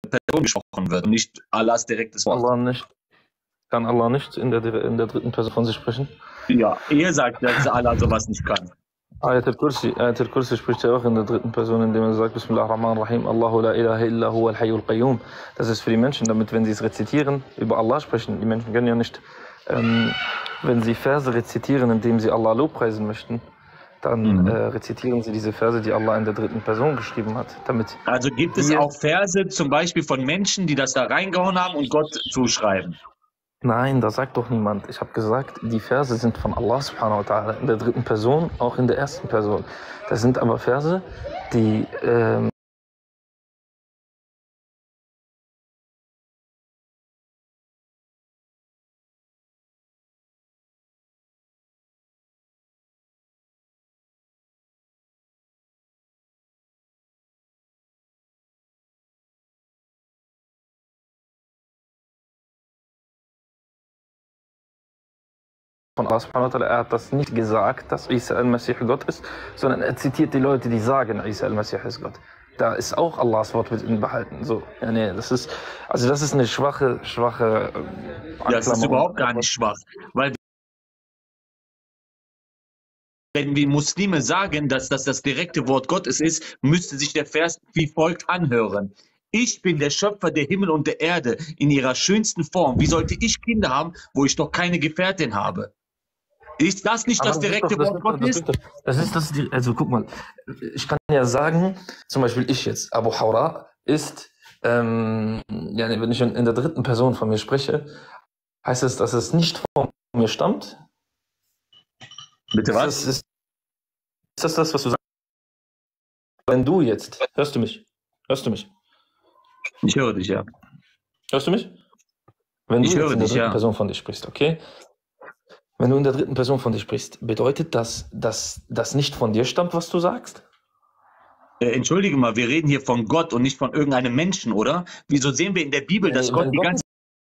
Person gesprochen wird und nicht Allahs direktes Wort. Kann Allah nicht in der dritten Person von sich sprechen? Ja, er sagt, dass Allah sowas nicht kann. Ayat al-Kursi spricht ja auch in der dritten Person, indem er sagt, Bismillahirrahmanirrahim, Allahu la ilaha illa huwa al-hayyul qayyum. Das ist für die Menschen, damit, wenn sie es rezitieren, über Allah sprechen, die Menschen können ja nicht, wenn sie Verse rezitieren, indem sie Allah lobpreisen möchten, dann rezitieren sie diese Verse, die Allah in der dritten Person geschrieben hat. Also gibt es auch Verse zum Beispiel von Menschen, die das da reingehauen haben und Gott zuschreiben? Nein, das sagt doch niemand. Ich habe gesagt, die Verse sind von Allah subhanahu wa ta'ala in der dritten Person, auch in der ersten Person. Das sind aber Verse, die von Allah subhanahu wa ta'ala, er hat das nicht gesagt, dass Isa al-Masih Gott ist, sondern er zitiert die Leute, die sagen, Isa al-Masih ist Gott. Da ist auch Allahs Wort mit ihnen behalten. So, ja, nee, das ist eine schwache Das ist überhaupt gar nicht schwach, weil wenn wir Muslime sagen, dass das direkte Wort Gottes ist, müsste sich der Vers wie folgt anhören. Ich bin der Schöpfer der Himmel und der Erde in ihrer schönsten Form. Wie sollte ich Kinder haben, wo ich doch keine Gefährtin habe? Ist das nicht das direkte Wort Gottes? Also guck mal, ich kann ja sagen, zum Beispiel ich jetzt, Abu Hawra ist, wenn ich in der dritten Person von mir spreche, heißt es, dass es nicht von mir stammt? Bitte was? Ist das, was du sagst? Wenn du jetzt, hörst du mich? Ich höre dich, ja. Hörst du mich? Wenn du jetzt in der dritten Person von dir sprichst, okay? Wenn du in der dritten Person von dir sprichst, bedeutet das, dass das nicht von dir stammt, was du sagst? Entschuldige mal, wir reden hier von Gott und nicht von irgendeinem Menschen, oder? Wieso sehen wir in der Bibel, dass Gott die ganze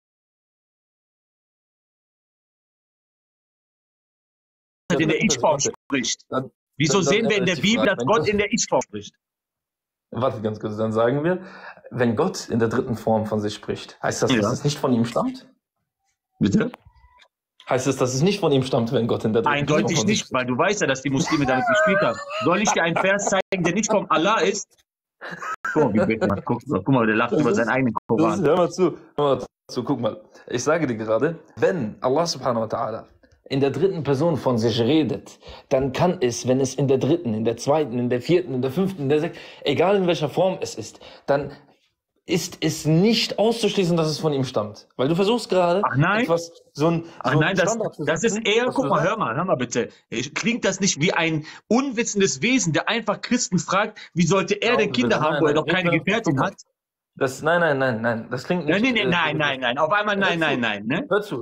Zeit in der Ich-Form spricht? Wieso sehen wir in der Bibel, dass Gott in der Ich-Form spricht? Warte ganz kurz, dann sagen wir, wenn Gott in der dritten Form von sich spricht, heißt das, dass es nicht von ihm stammt? Bitte? Heißt es, dass es nicht von ihm stammt, wenn Gott in der dritten Form von Eindeutig sich nicht, weil du weißt ja, dass die Muslime damit gespielt haben. Soll ich dir einen Vers zeigen, der nicht vom Allah ist? Guck mal, der lacht über seinen eigenen Koran. Hör mal zu, guck mal. Ich sage dir gerade, wenn Allah subhanahu wa ta'ala in der dritten Person von sich redet, dann kann es, wenn es in der dritten, in der zweiten, in der vierten, in der fünften, in der sechsten, egal in welcher Form es ist, dann ist es nicht auszuschließen, dass es von ihm stammt. Weil du versuchst gerade etwas, das ist eher, guck mal, hör mal bitte. Klingt das nicht wie ein unwissendes Wesen, der einfach Christen fragt, wie sollte er denn Kinder haben, wo er doch keine Gefährtin hat? Nein, das klingt nicht. Nein, auf einmal nein, ne? Hör zu.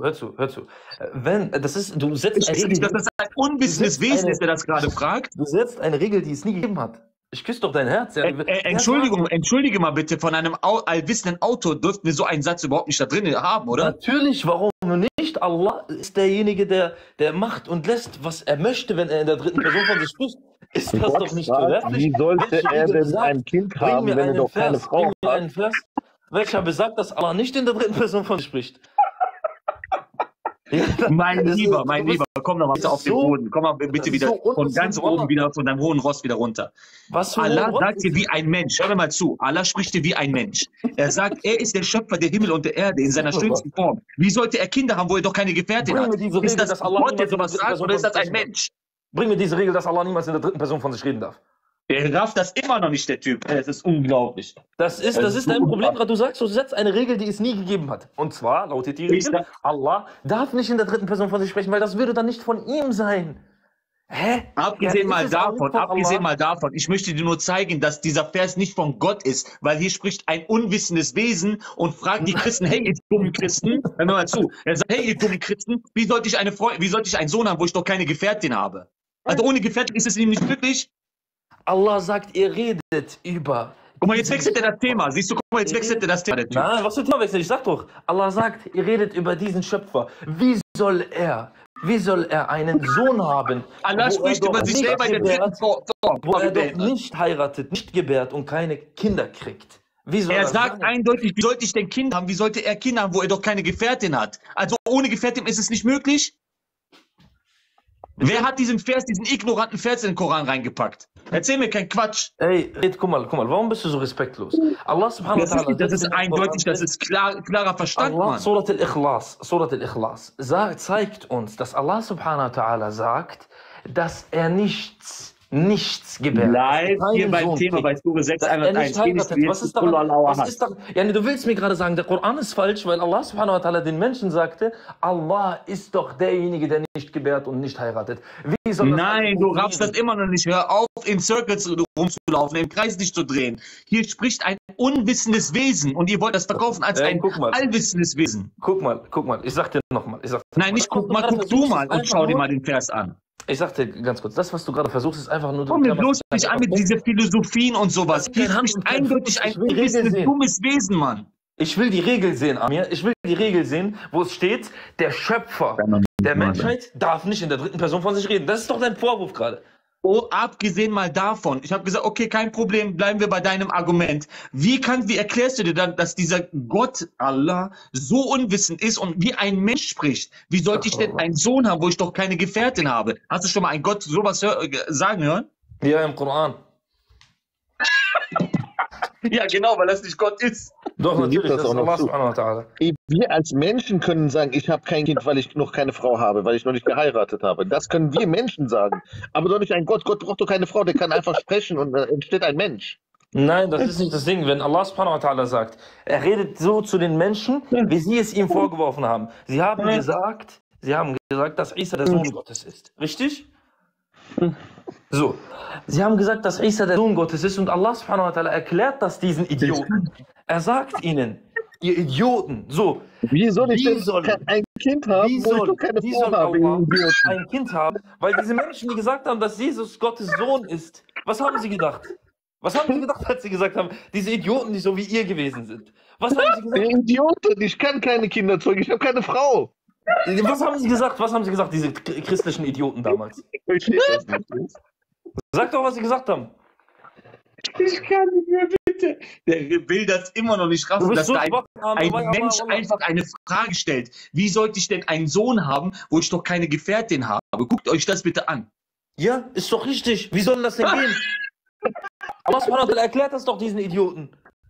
Du setzt eine Regel. Dass das ein unwissendes Wesen ist, der das gerade fragt? Du setzt eine Regel, die es nie gegeben hat. Ich küsse doch dein Herz. Entschuldige mal bitte, von einem allwissenden Autor dürften wir so einen Satz überhaupt nicht da drin haben, oder? Natürlich, warum nicht? Allah ist derjenige, der macht und lässt, was er möchte, wenn er in der dritten Person von sich spricht. Ist das doch nicht verwerflich? Wie sollte er denn ein Kind haben, wenn er doch keine Frau hat? Welcher besagt, dass Allah nicht in der dritten Person von sich spricht? Mein Lieber, komm doch mal bitte auf den Boden. Komm mal bitte wieder von ganz oben wieder, von deinem hohen Ross wieder runter. Allah sagt dir wie ein Mensch. Hör mir mal zu. Allah spricht dir wie ein Mensch. Er sagt, er ist der Schöpfer der Himmel und der Erde in seiner schönsten Form. Wie sollte er Kinder haben, wo er doch keine Gefährtin hat? Ist das Gott, der sowas sagt, oder ist das ein Mensch? Bring mir diese Regel, dass Allah niemals in der dritten Person von sich reden darf. Der rafft das immer noch nicht, der Typ. Das ist unglaublich. Das ist dein Problem gerade. Du sagst, du setzt eine Regel, die es nie gegeben hat. Und zwar lautet die Regel, Allah darf nicht in der dritten Person von sich sprechen, weil das würde dann nicht von ihm sein. Hä? Abgesehen mal davon, ich möchte dir nur zeigen, dass dieser Vers nicht von Gott ist, weil hier spricht ein unwissendes Wesen und fragt die Christen, hey, ihr dummen Christen, hör mir mal zu. Er sagt, hey, ihr dummen Christen, wie sollte ich einen Sohn haben, wo ich doch keine Gefährtin habe? Also ohne Gefährtin ist es ihm nicht glücklich? Allah sagt, ihr redet über... Guck mal, jetzt wechselt er das Thema. Siehst du, guck mal, jetzt wechselt er das Thema. Der Typ. Nein, was für ein Thema wechselt? Ich sag doch, Allah sagt, ihr redet über diesen Schöpfer. Wie soll er einen Sohn haben? Allah spricht über sich selber in der dritten Form. Wo er doch nicht heiratet, nicht gebärt und keine Kinder kriegt. Er sagt eindeutig, wie sollte ich denn Kinder haben? Wie sollte er Kinder haben, wo er doch keine Gefährtin hat? Also ohne Gefährtin ist es nicht möglich? Wer hat diesen ignoranten Vers in den Koran reingepackt? Erzähl mir keinen Quatsch. Ey, guck mal, warum bist du so respektlos? Allah subhanahu wa ta'ala. Das ist eindeutig, das ist klarer Verstand, Mann. Surat al-Ikhlas zeigt uns, dass Allah subhanahu wa ta'ala sagt, dass er nichts gebärt. Bleib hier beim Thema bei Sure 6, 101. Was ist daran? Ja, du willst mir gerade sagen, der Koran ist falsch, weil Allah subhanahu wa ta'ala den Menschen sagte, Allah ist doch derjenige, der nicht gebärt und nicht heiratet. Wie soll das Nein, du raffst das immer noch nicht. Hör auf, in Circles rumzulaufen, im Kreis dich zu drehen. Hier spricht ein unwissendes Wesen und ihr wollt das verkaufen als ein allwissendes Wesen. Guck mal, ich sag dir nochmal. Nein, nicht guck mal, guck du mal und schau dir mal den Vers an. Ich sag dir ganz kurz, das, was du gerade versuchst, ist einfach nur... Komm mir bloß nicht an mit diesen Philosophien und sowas. Hier ist eindeutig ein dummes Wesen, Mann. Ich will die Regel sehen, Amir. Ich will die Regel sehen, wo es steht, der Schöpfer der Menschheit darf nicht in der dritten Person von sich reden. Das ist doch dein Vorwurf gerade. Oh, abgesehen mal davon. Ich habe gesagt, okay, kein Problem, bleiben wir bei deinem Argument. Wie erklärst du dir dann, dass dieser Gott, Allah, so unwissend ist und wie ein Mensch spricht? Wie sollte ich denn einen Sohn haben, wo ich doch keine Gefährtin habe? Hast du schon mal einen Gott sowas sagen hören? Ja, im Koran. Ja, genau, weil das nicht Gott ist. Doch, natürlich, das ist Allah subhanahu wa ta'ala. Wir als Menschen können sagen, ich habe kein Kind, weil ich noch keine Frau habe, weil ich noch nicht geheiratet habe. Das können wir Menschen sagen. Aber doch nicht ein Gott. Gott braucht doch keine Frau, der kann einfach sprechen und dann entsteht ein Mensch. Nein, das ist nicht das Ding. Wenn Allah subhanahu wa ta'ala sagt, er redet so zu den Menschen, wie sie es ihm vorgeworfen haben. Sie haben gesagt, dass Isa der Sohn Gottes ist. Richtig? So. Sie haben gesagt, dass Isa der Sohn Gottes ist und Allah subhanahu wa ta'ala erklärt das diesen Idioten. Er sagt ihnen, ihr Idioten, so. Wie soll ich denn ein Kind haben, wo ich doch keine Frau habe? Ein Kind haben, weil diese Menschen, die gesagt haben, dass Jesus Gottes Sohn ist, was haben sie gedacht? Was haben sie gedacht, als sie gesagt haben, diese Idioten, die so wie ihr gewesen sind? Was haben sie gesagt? Idioten, ich kann keine Kinder zeugen, ich habe keine Frau. Was haben sie gesagt? Was haben sie gesagt, diese christlichen Idioten damals? Ich verstehe das nicht. Sag doch, was sie gesagt haben. Ich kann nicht mehr, bitte. Der will das immer noch nicht raffen, dass so da ein Mensch einfach eine Frage stellt. Wie sollte ich denn einen Sohn haben, wo ich doch keine Gefährtin habe? Guckt euch das bitte an. Ja, ist doch richtig. Wie soll das denn gehen? Allah subhanahu wa ta'ala erklärt das doch diesen Idioten.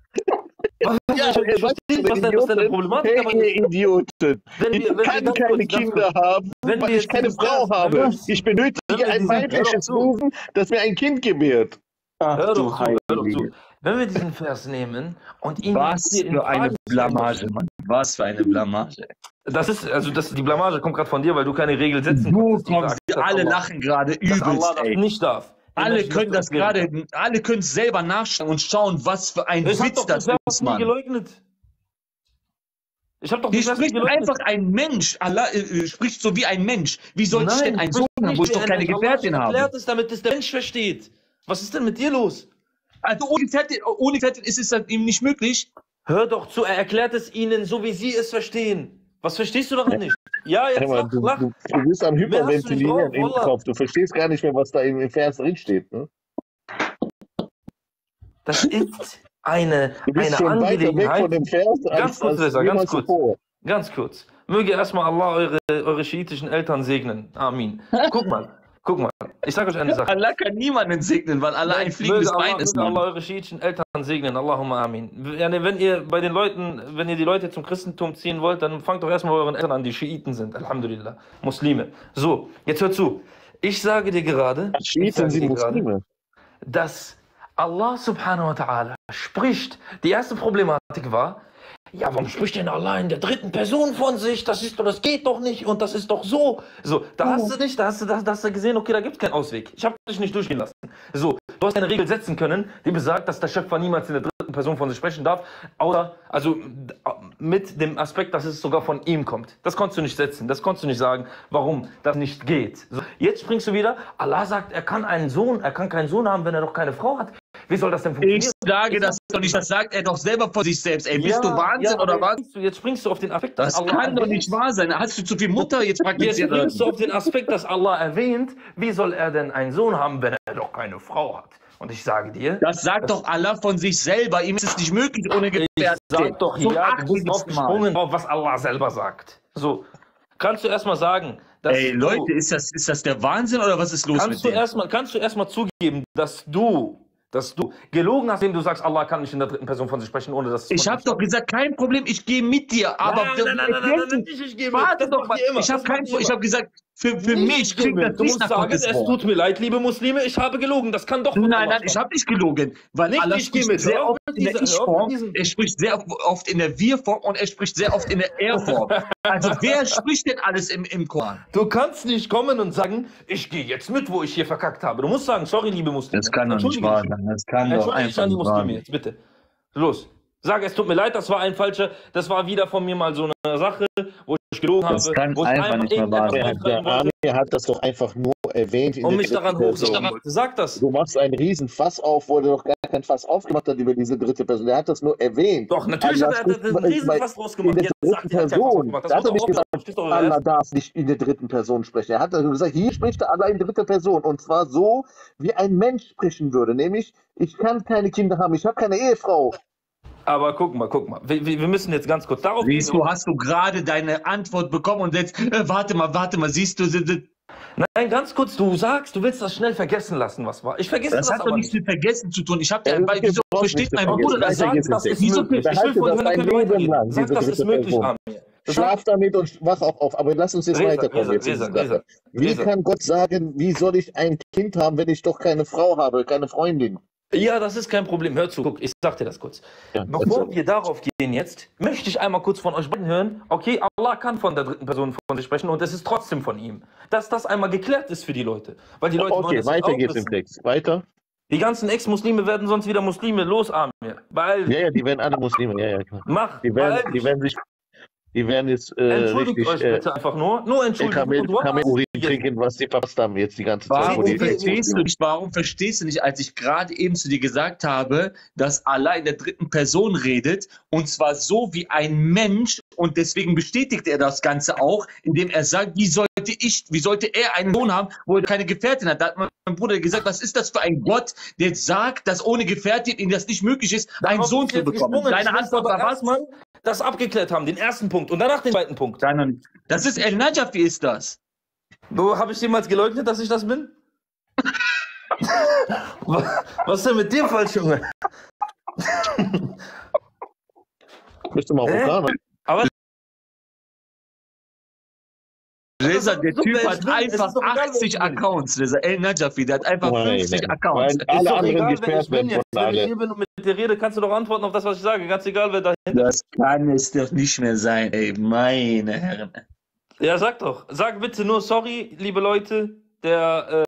Ja, was deine Problematik ist? Hey, Idioten. Ich kann keine Kinder haben, weil ich keine Frau habe. Ich benötige ein weibliches Wesen, das mir ein Kind gebärt. Hör doch zu. Wenn wir diesen Vers nehmen und ihn... Was für eine Blamage, Mann. Was für eine Blamage. Die Blamage kommt gerade von dir, weil du keine Regel setzen kannst. Alle lachen gerade übelst, Allah das nicht darf. Alle können das gerade, alle können es selber nachschauen und schauen, was für ein Witz das ist, Mann. Geleugnet. Ich habe doch Hier spricht einfach ein Mensch. Allah spricht so wie ein Mensch. Wie soll ich denn einen Sohn haben, wo ich doch keine Gefährtin habe? Erklärt es, damit es der Mensch versteht. Was ist denn mit dir los? Also ohne Gefährtin ist es dann ihm nicht möglich. Hör doch zu, er erklärt es ihnen, so wie sie es verstehen. Was verstehst du daran nicht? Ja, jetzt lach. Du bist am Hyperventilieren im Kopf. Du verstehst gar nicht mehr, was da im Vers drin steht. Ne? Das ist eine Angelegenheit. Von dem Vers ganz kurz. Möge erstmal Allah eure schiitischen Eltern segnen. Amin. Guck mal. Ich sage euch eine Sache. Allah kann niemanden segnen, weil Allah ein fliegendes Bein ist. Möge Allah eure schiitischen Eltern segnen. Allahumma amin. Wenn ihr die Leute zum Christentum ziehen wollt, dann fangt doch erstmal bei euren Eltern an, die Schiiten sind. Alhamdulillah. Muslime. So, jetzt hör zu. Ich sage dir gerade, dass Allah subhanahu wa ta'ala spricht. Die erste Problematik war, ja, warum spricht denn Allah in der dritten Person von sich? Das geht doch nicht und das ist doch so. So, da hast du gesehen, okay, da gibt es keinen Ausweg. Ich habe dich nicht durchgehen lassen. So, du hast eine Regel setzen können, die besagt, dass der Schöpfer niemals in der dritten Person von sich sprechen darf, also mit dem Aspekt, dass es sogar von ihm kommt. Das konntest du nicht setzen, das konntest du nicht sagen, warum das nicht geht. So, jetzt springst du wieder, Allah sagt, er kann keinen Sohn haben, wenn er doch keine Frau hat. Wie soll das denn funktionieren? Ich sage das doch nicht, das sagt er doch selber von sich selbst. Ey, bist du Wahnsinn oder was? Jetzt springst du auf den Aspekt, dass Allah kann doch nicht wahr sein. Hast du zu viel Mutter jetzt praktiziert? Jetzt springst du auf den Aspekt, dass Allah erwähnt, wie soll er denn einen Sohn haben, wenn er doch keine Frau hat? Und ich sage dir... Das sagt doch Allah von sich selber. Ihm ist es nicht möglich, ohne Gefährte. Ich sag doch, ja, du bist aufgesprungen drauf, was Allah selber sagt. So, kannst du erstmal sagen, dass Ey, Leute, ist das der Wahnsinn oder was ist los mit dem? Kannst du erstmal zugeben, dass du gelogen hast, indem du sagst, Allah kann nicht in der dritten Person von sich sprechen, ohne dass es... Ich habe doch gesagt, kein Problem, ich gehe mit dir, aber... Nein, ich gehe mit. Warte doch mal, ich habe gesagt, für mich klingt das Du nicht musst nach sagen, Gottes es Wort. tut mir leid, liebe Muslime, ich habe gelogen, das kann doch... Nein, ich habe nicht gelogen, weil Nicht, Allah ich gehe spricht mit. sehr Hör auf oft mit in der dieser- hör auf Ich-Form, mit diesem- er spricht sehr oft in der Wir-Form und er spricht sehr oft in der Er-Form. Also wer spricht denn alles im Koran? Du kannst nicht kommen und sagen, ich gehe jetzt mit, wo ich hier verkackt habe. Du musst sagen, sorry, liebe Muslime. Das kann doch nicht wahr sein, das kann doch Entschuldige dich einfach an die nicht wahr Muslime sein. jetzt, bitte. Los. Sag, es tut mir leid, das war ein falscher, das war wieder von mir mal so eine Sache, wo ich gelogen habe. Das kann wo ich einfach nicht mehr wahr sein. Der Amir hat das doch einfach nur erwähnt. Und mich daran hochsaugen wollte. Sag das. Du machst einen riesen Fass auf, wo er doch gar kein Fass aufgemacht hat über diese dritte Person. Er hat das nur erwähnt. Doch, natürlich hat er einen riesen Fass draus gemacht. In der Jetzt sagt dritten er, er hat keinen Fass Person. gemacht. Das Er hat muss doch nicht auch gesagt, verstehst du, Allah darf nicht in der dritten Person sprechen. Er hat also gesagt, hier spricht Allah in dritter Person. Und zwar so, wie ein Mensch sprechen würde. Nämlich, ich kann keine Kinder haben, ich habe keine Ehefrau. Aber guck mal. Wir müssen jetzt ganz kurz darauf Siehst du, hast du gerade deine Antwort bekommen und jetzt, warte mal, siehst du, Nein, ganz kurz, du sagst, du willst das schnell vergessen lassen, was war. Ich vergesse das das hat aber doch nichts mit Vergessen zu tun. Ich habe dir, wieso versteht mein Bruder das? Sag, das ist möglich. Ich will von dir keine weitergehen. Sag, das ist möglich, Amir. Schlaf damit und wach auch auf. Aber lass uns jetzt weiterkommen. Reza. Wie kann Gott sagen, wie soll ich ein Kind haben, wenn ich doch keine Frau habe, keine Freundin? Ja, das ist kein Problem. Hör zu, guck, ich sag dir das kurz. Ja, Bevor wir darauf gehen jetzt, möchte ich einmal kurz von euch beiden hören, okay, Allah kann von der dritten Person von sich sprechen und es ist trotzdem von ihm. Dass das einmal geklärt ist für die Leute. Weil die Leute wollen Okay, das weiter auch geht's im wissen. Text. Weiter. Die ganzen Ex-Muslime werden sonst wieder Muslime. Los, Amir. Weil, Ja, die werden alle Muslime. Ja, klar. mach, Die werden jetzt entschuldigt richtig euch bitte einfach nur entschuldigt. Kamel-Urin trinken, was sie verpasst haben jetzt die ganze Zeit. Warum verstehst du nicht, als ich gerade eben zu dir gesagt habe, dass Allah in der dritten Person redet und zwar so wie ein Mensch und deswegen bestätigt er das Ganze auch, indem er sagt, wie sollte er einen Sohn haben, wo er keine Gefährtin hat? Da hat mein Bruder gesagt, was ist das für ein Gott, der jetzt sagt, dass ohne Gefährtin ihm das nicht möglich ist, einen Sohn zu bekommen? Deine Antwort war was? Erstmal das abgeklärt haben, den ersten Punkt und danach den zweiten Punkt. Das ist El-Najafi, ist das. Habe ich jemals geleugnet, dass ich das bin? Was ist denn mit dir falsch, Junge? Bist du Marokkaner? Aber Reza, der so, Typ wer hat ich bin, es einfach ist doch egal, 80 wer ich bin. Accounts, Reza. El-Najafi, der hat einfach 50 Accounts. Weil alle ist doch anderen egal, wer gesperrt ich bin werden jetzt. von Wenn ich alle. hier bin und mit dir rede, kannst du doch antworten auf das, was ich sage. Ganz egal, wer dahinter ist. Das kann es doch nicht mehr sein, ey, meine Herren. Ja, sag doch. Sag bitte nur sorry, liebe Leute. Der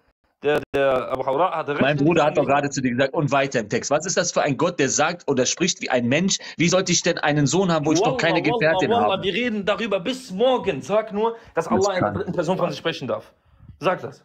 Abu Hawra hatte recht. Mein Bruder hat doch gerade zu dir gesagt, und weiter im Text. Was ist das für ein Gott, der sagt oder spricht wie ein Mensch? Wie sollte ich denn einen Sohn haben, wo ich doch keine Gefährtin habe? Wir reden darüber bis morgen. Sag nur, dass Allah in der dritten Person von sich sprechen darf. Sag das.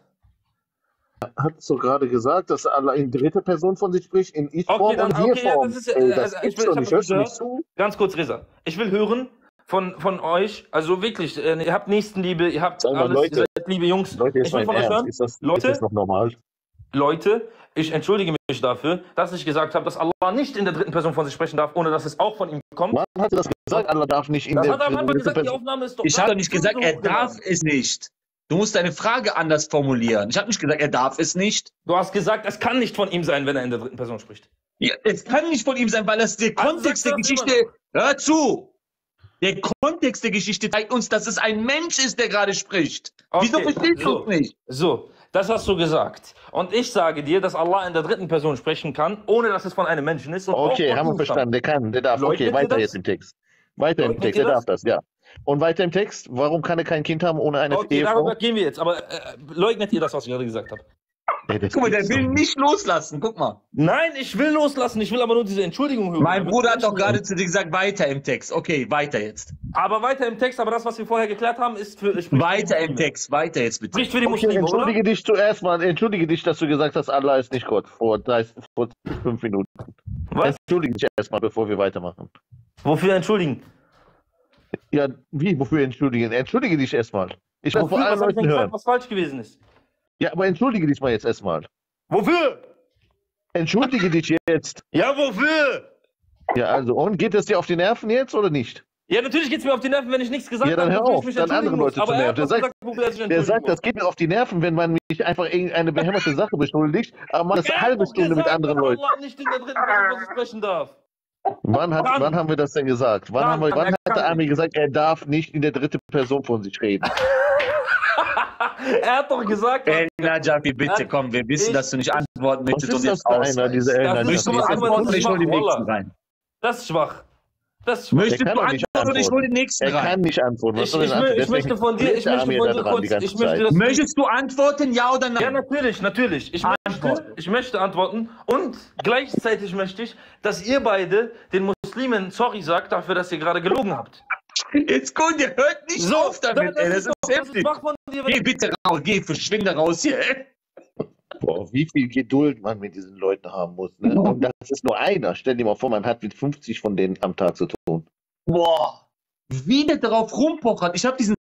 Hast du gerade gesagt, dass Allah in dritter Person von sich spricht, in Ich-Form Okay, dann, und okay, ja, Wir-Form? das ist, Das ich gibt's doch nicht. Hörst du nicht gehört. zu? Ganz kurz, Reza. Ich will hören von euch, also wirklich, ihr habt Nächstenliebe, ihr habt Sag mal, alles, Leute. ihr seid liebe Jungs. Leute, Ich ist will mein von euch hören. Ernst. Ist Leute, das noch normal? Leute, ich entschuldige mich dafür, dass ich gesagt habe, dass Allah nicht in der dritten Person von sich sprechen darf, ohne dass es auch von ihm kommt. Wann hat er das gesagt? Allah darf nicht in Das der hat er am Anfang dritten gesagt, die Person. Aufnahme ist doch... Ich habe doch nicht gesagt, er darf es nicht. Du musst deine Frage anders formulieren. Ich habe nicht gesagt, er darf es nicht. Du hast gesagt, es kann nicht von ihm sein, wenn er in der dritten Person spricht. Ja, es kann nicht von ihm sein, weil das der Also Kontext der sagst du das Geschichte... Hör zu! Der Kontext der Geschichte zeigt uns, dass es ein Mensch ist, der gerade spricht. Wieso verstehst du es nicht? So, das hast du gesagt. Und ich sage dir, dass Allah in der dritten Person sprechen kann, ohne dass es von einem Menschen ist. Und Okay, auch haben wir von ihm verstanden. Der kann, der darf. Leugnet Okay, ihr weiter das? jetzt im Text. Weiter im Leugnet Text, ihr der das? darf das, ja. Und weiter im Text, warum kann er kein Kind haben ohne eine Okay, Ehefrau? darüber gehen wir jetzt. Aber leugnet ihr das, was ich gerade gesagt habe? Ey, das Guck mal, der gibt's will doch nicht loslassen. Guck mal. Nein, ich will loslassen. Ich will aber nur diese Entschuldigung hören. Mein Damit Bruder hat doch Menschen- gerade zu dir gesagt, weiter im Text. Okay, weiter jetzt. Aber weiter im Text, aber das, was wir vorher geklärt haben, ist für... spricht für die Weiter im Muslime. Text, weiter jetzt bitte. Spricht für die Okay, Muslime, oder? entschuldige dich zuerst mal. Entschuldige dich, dass du gesagt hast, Allah ist nicht Gott. Vor 5 Minuten. Was? Entschuldige dich erstmal, bevor wir weitermachen. Wofür entschuldigen? Ja, wie? Wofür entschuldigen? Entschuldige dich erstmal. Ich will Wofür? vor allen Was hab ich denn Leuten gesagt, hören. was falsch gewesen ist? Ja, aber entschuldige dich mal jetzt erstmal. Wofür? Entschuldige dich jetzt. Ja, wofür? Ja, also, und geht es dir auf die Nerven jetzt oder nicht? Ja, natürlich geht es mir auf die Nerven, wenn ich nichts gesagt habe. Ja, dann hör auf, dann andere Leute zu nerven. Der sagt, das geht mir auf die Nerven, wenn man mich einfach irgendeine behämmerte Sache beschuldigt, aber man ist eine halbe Stunde mit anderen Leuten. Allah nicht in der dritten Person sprechen darf. Wann haben wir das denn gesagt? Wann hat der Ami gesagt, er darf nicht in der dritten Person von sich reden? Er hat doch gesagt... Najafi, bitte komm, wir wissen, dass du nicht antworten möchtest. Was ist das für einer, dieser El-Najafi? Das ist schwach. Möchtest du antworten oder ich hole den nächsten rein? Er kann nicht antworten. Ich möchte von dir kurz... Möchtest du antworten, ja oder nein? Ja, natürlich. Ich möchte antworten und gleichzeitig möchte ich, dass ihr beide den Muslimen sorry sagt dafür, dass ihr gerade gelogen habt. Jetzt gut, ihr hört nicht auf damit, ey. Das ist heftig. Geh bitte raus, verschwinde raus hier, ey. Boah, wie viel Geduld man mit diesen Leuten haben muss. Ne? Und das ist nur einer. Stell dir mal vor, man hat mit 50 von denen am Tag zu tun. Boah, wie der darauf rumpochert. Ich habe diesen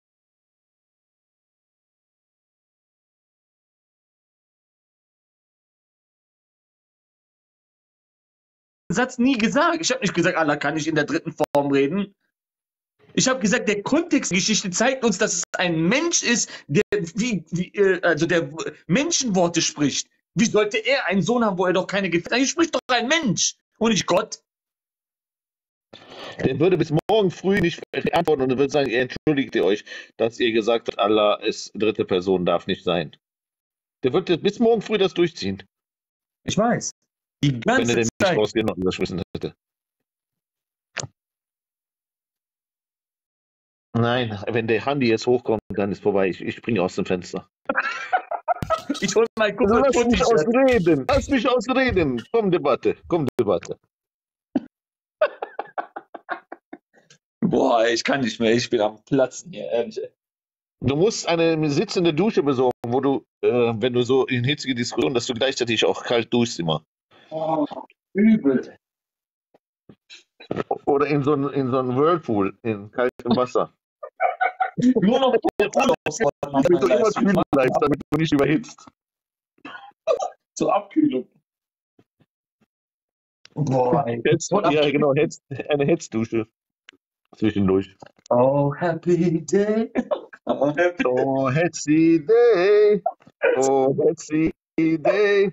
Satz nie gesagt. Ich habe nicht gesagt, Allah kann nicht in der dritten Form reden. Ich habe gesagt, der Kontext der Geschichte zeigt uns, dass es ein Mensch ist, der der Menschenworte spricht. Wie sollte er einen Sohn haben, wo er doch keine Gefährte hat? Hier spricht doch ein Mensch und nicht Gott. Der würde bis morgen früh nicht antworten und würde sagen, entschuldigt ihr euch, dass ihr gesagt habt, Allah ist dritte Person, darf nicht sein. Der würde bis morgen früh das durchziehen. Ich weiß. Die ganze Wenn er den Zeit. nicht rausgehen und überschmissen hätte. Nein, wenn der Handy jetzt hochkommt, dann ist vorbei. Ich springe aus dem Fenster. Ich hol mal gucken. Lass mich ausreden. Lass mich ausreden. Komm, Debatte. Boah, ich kann nicht mehr. Ich bin am Platzen hier, ehrlich. Du musst eine sitzende Dusche besorgen, wo du, wenn du so in hitzige Diskussionen, dass du gleichzeitig auch kalt duschst immer. Oh, übel. Oder in so einen Whirlpool, in kaltem Wasser. Nur noch damit du immer kühl bleibst, damit du nicht überhitzt. Zur Abkühlung. Boah, ey. Ja, genau, eine Hetzdusche. Zwischendurch. Oh, happy day. Oh, happy day. Oh, happy day.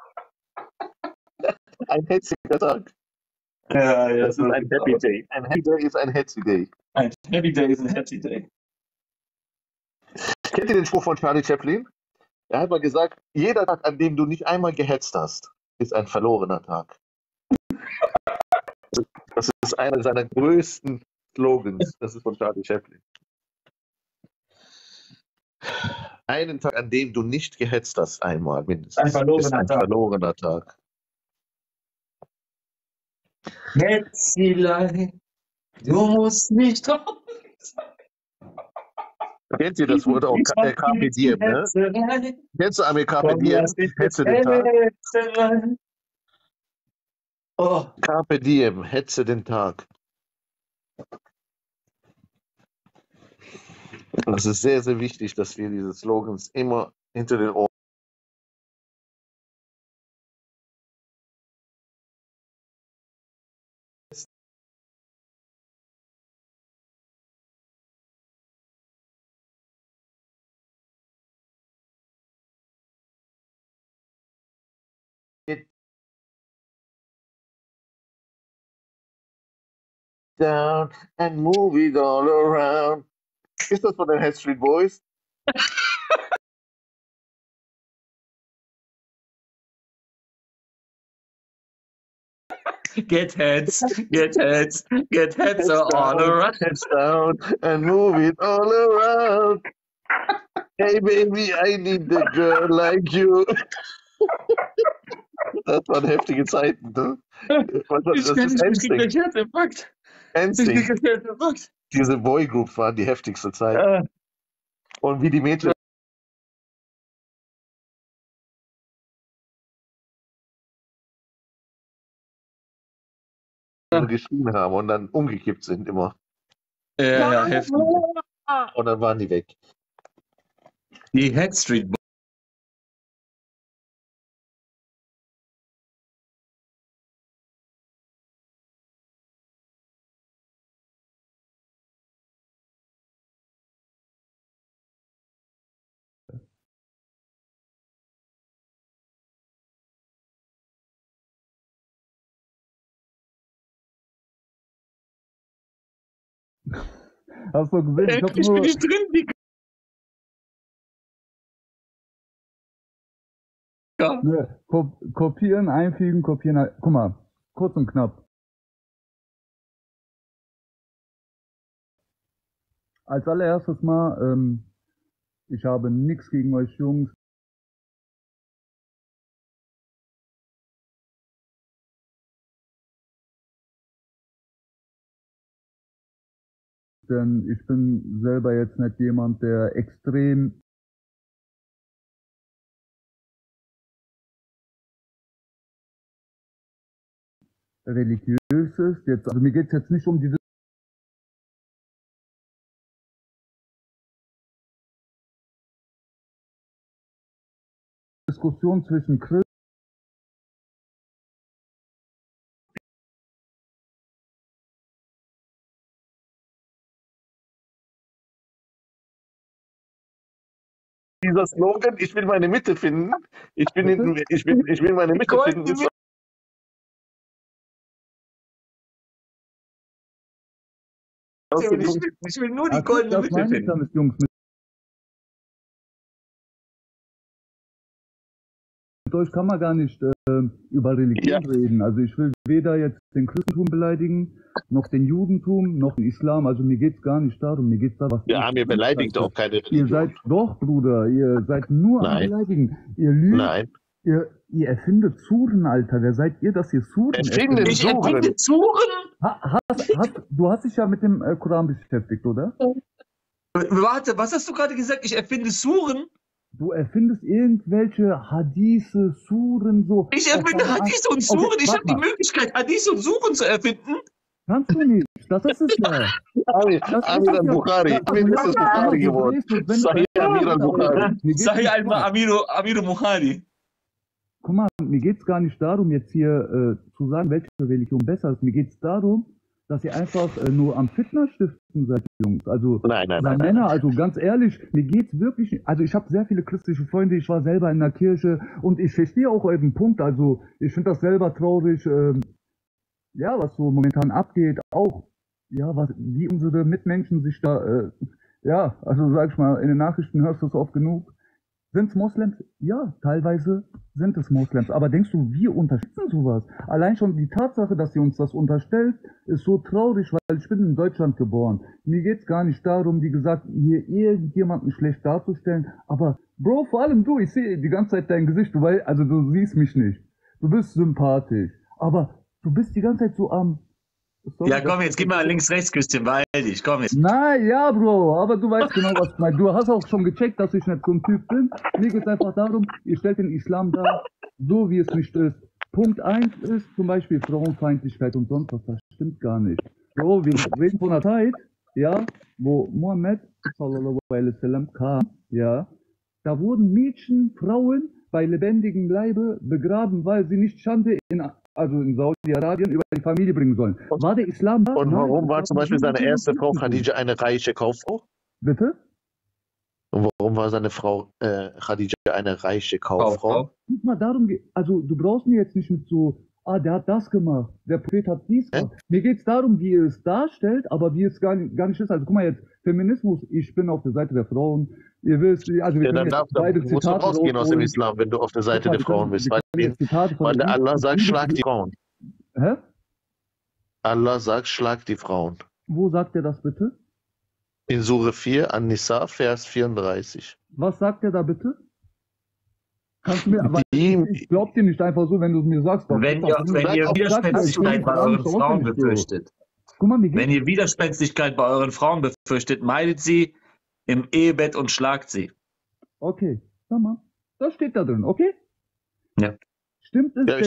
Ein hetziger Tag. Ja, das ist ein Happy Day. Ein Happy Day ist ein Hetzy Day. Ein Happy Day ist ein Hetzy Day. Kennt ihr den Spruch von Charlie Chaplin? Er hat mal gesagt, jeder Tag, an dem du nicht einmal gehetzt hast, ist ein verlorener Tag. Das ist einer seiner größten Slogans. Das ist von Charlie Chaplin. Einen Tag, an dem du nicht gehetzt hast, einmal mindestens, ist ein verlorener Tag. Hetzelein, du musst nicht drauf sein. Kennt ihr das Wort auch? Carpe Diem, ne? Kennst du einmal Carpe Diem? Hetze den Tag. Oh. Carpe Diem, hetze den Tag. Es ist sehr, sehr wichtig, dass wir diese Slogans immer hinter den Ohren. Down and move it all around. Ist das von den Head Street Boys? Get heads all around. Heads down and move it all around. Hey baby, I need a girl like you. Das waren heftige Zeiten, ne? Ich krieg Herzinfarkt. Diese Boygroups waren die heftigste Zeit. Und wie die Mädchen geschrien haben und dann umgekippt sind immer. Ja, heftig. Und dann waren die weg. Die Head Street Hast du gesehen? Ich bin nicht drin, Digga. Ne, kopieren, einfügen, kopieren. Guck mal, kurz und knapp. Als allererstes mal, ich habe nichts gegen euch Jungs. Denn ich bin selber jetzt nicht jemand, der extrem religiös ist. Jetzt, also mir geht es jetzt nicht um diese Diskussion zwischen Christen. Dieser Slogan, ich will meine Mitte finden. Ich will meine Mitte finden. Ich will nur die goldene Mitte finden. Damit, Jungs. Mit euch kann man gar nicht über Religion reden. Also ich will weder jetzt den Christentum beleidigen, noch den Judentum, noch den Islam. Also mir geht es gar nicht darum. Mir geht's da was. Ja, mir beleidigt auch keine Religion. Ihr seid doch, Bruder. Ihr seid nur am Beleidigen. Ihr lügt. Nein. Ihr erfindet Suren, Alter. Wer seid ihr, dass ihr Suren erfindet? Ich erfinde Suren? Du hast dich ja mit dem Koran beschäftigt, oder? Warte, was hast du gerade gesagt? Ich erfinde Suren? Du erfindest irgendwelche Hadithe, Suren, so. Ich erfinde Hadith und Suren. Okay, ich habe die Möglichkeit, Hadith und Suren zu erfinden. Kannst du nicht. Das ist es ja. Amir al-Bukhari. Amir ist es Bukhari geworden. Sahih Amir al-Bukhari. Sahih Amir al-Bukhari. Guck mal, mir geht es gar nicht darum, jetzt hier zu sagen, welche Religion besser ist. Mir geht es darum, dass ihr einfach nur am Fitner stiften seid, Jungs. Also, nein. Männer, also ganz ehrlich, mir geht's wirklich, also ich habe sehr viele christliche Freunde, ich war selber in der Kirche und ich verstehe auch euren Punkt, also ich finde das selber traurig, ja, was so momentan abgeht, auch, ja, wie unsere Mitmenschen sich da, ja, also sag ich mal, in den Nachrichten hörst du es oft genug. Sind es Moslems? Ja, teilweise sind es Moslems. Aber denkst du, wir unterstützen sowas? Allein schon die Tatsache, dass sie uns das unterstellt, ist so traurig, weil ich bin in Deutschland geboren. Mir geht es gar nicht darum, wie gesagt, hier irgendjemanden schlecht darzustellen. Aber Bro, vor allem du, ich sehe die ganze Zeit dein Gesicht. Also du siehst mich nicht. Du bist sympathisch. Aber du bist die ganze Zeit so am... Sorry, ja, komm, jetzt gib mal links-rechts, Küsschen, beeil dich, komm jetzt. Nein, ja, Bro, aber du weißt genau, was ich meine. Du hast auch schon gecheckt, dass ich nicht so ein Typ bin. Mir geht es einfach darum, ihr stellt den Islam dar, so wie es nicht ist. Punkt 1 ist zum Beispiel Frauenfeindlichkeit und sonst was, das stimmt gar nicht. Bro, wir reden von einer Zeit, ja, wo Mohammed, sallallahu alaihi wasallam, kam, ja, da wurden Mädchen, Frauen bei lebendigem Leibe begraben, weil sie nicht Schande in Saudi-Arabien über die Familie bringen sollen. War der Islam da? Und warum war zum Beispiel seine erste Frau Khadija eine reiche Kauffrau? Bitte? Und warum war seine Frau Khadija eine reiche Kauffrau? Guck mal, darum geht, also du brauchst mir jetzt nicht mit so, der hat das gemacht, der Prophet hat dies gemacht. Mir geht es darum, wie ihr es darstellt, aber wie es gar nicht ist. Also guck mal jetzt, Feminismus, ich bin auf der Seite der Frauen. Ihr wisst, also wir können jetzt beide Zitate musst du rausgehen aus dem Islam, wenn du auf der Seite der Frauen bist. Weil der Allah sagt, schlag die Frauen. Hä? Allah sagt, schlag die Frauen. Wo sagt er das bitte? In Sure 4, An-Nisa, Vers 34. Was sagt er da bitte? Kannst du mir, aber ich glaub dir nicht einfach so, wenn du es mir sagst. Wenn ihr Widerspenstigkeit bei euren Frauen befürchtet, wenn ihr Widerspenstigkeit bei euren Frauen befürchtet, meidet sie im Ehebett und schlagt sie. Okay, sag mal. Das steht da drin, okay? Ja. Stimmt es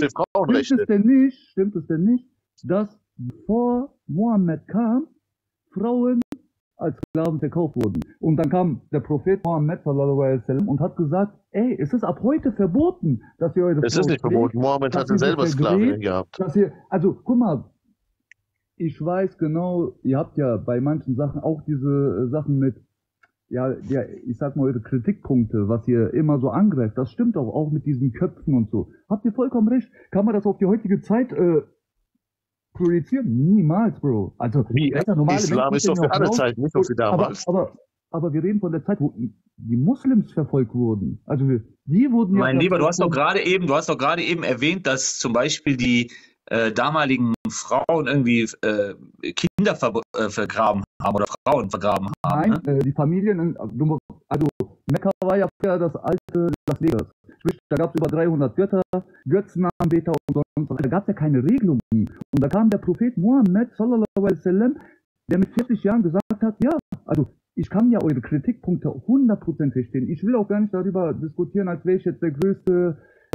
denn nicht, dass bevor Mohammed kam, Frauen als Sklaven verkauft wurden? Und dann kam der Prophet Mohammed sallallahu alaihi wasallam und hat gesagt, ey, es ist ab heute verboten, dass ihr eure Es ist nicht verboten, Mohammed hatte selber Sklaven gehabt. Also, guck mal, ich weiß genau, ihr habt ja bei manchen Sachen auch diese Sachen mit, ja, ich sag mal, eure Kritikpunkte, was ihr immer so angreift, das stimmt auch mit diesen Köpfen und so. Habt ihr vollkommen recht. Kann man das auf die heutige Zeit projizieren? Niemals, Bro. Also, wie? Islam ist doch für alle Zeiten, nicht nur für damals. Aber wir reden von der Zeit, wo die Muslims verfolgt wurden. Also die wurden ja. Mein Lieber, du hast doch gerade eben erwähnt, dass zum Beispiel die damaligen Frauen irgendwie Kinder vergraben haben oder Frauen vergraben haben. Nein, ne? Die Familien, also Mekka war ja früher das alte Las Vegas. Sprich, da gab es über 300 Götter, Götzenanbeter und sonst was. Da gab es ja keine Regelungen. Und da kam der Prophet Muhammad, sallallahu alaihi wasallam, der mit 40 Jahren gesagt hat, ja, also ich kann ja eure Kritikpunkte 100% verstehen. Ich will auch gar nicht darüber diskutieren, als wäre ich jetzt der größte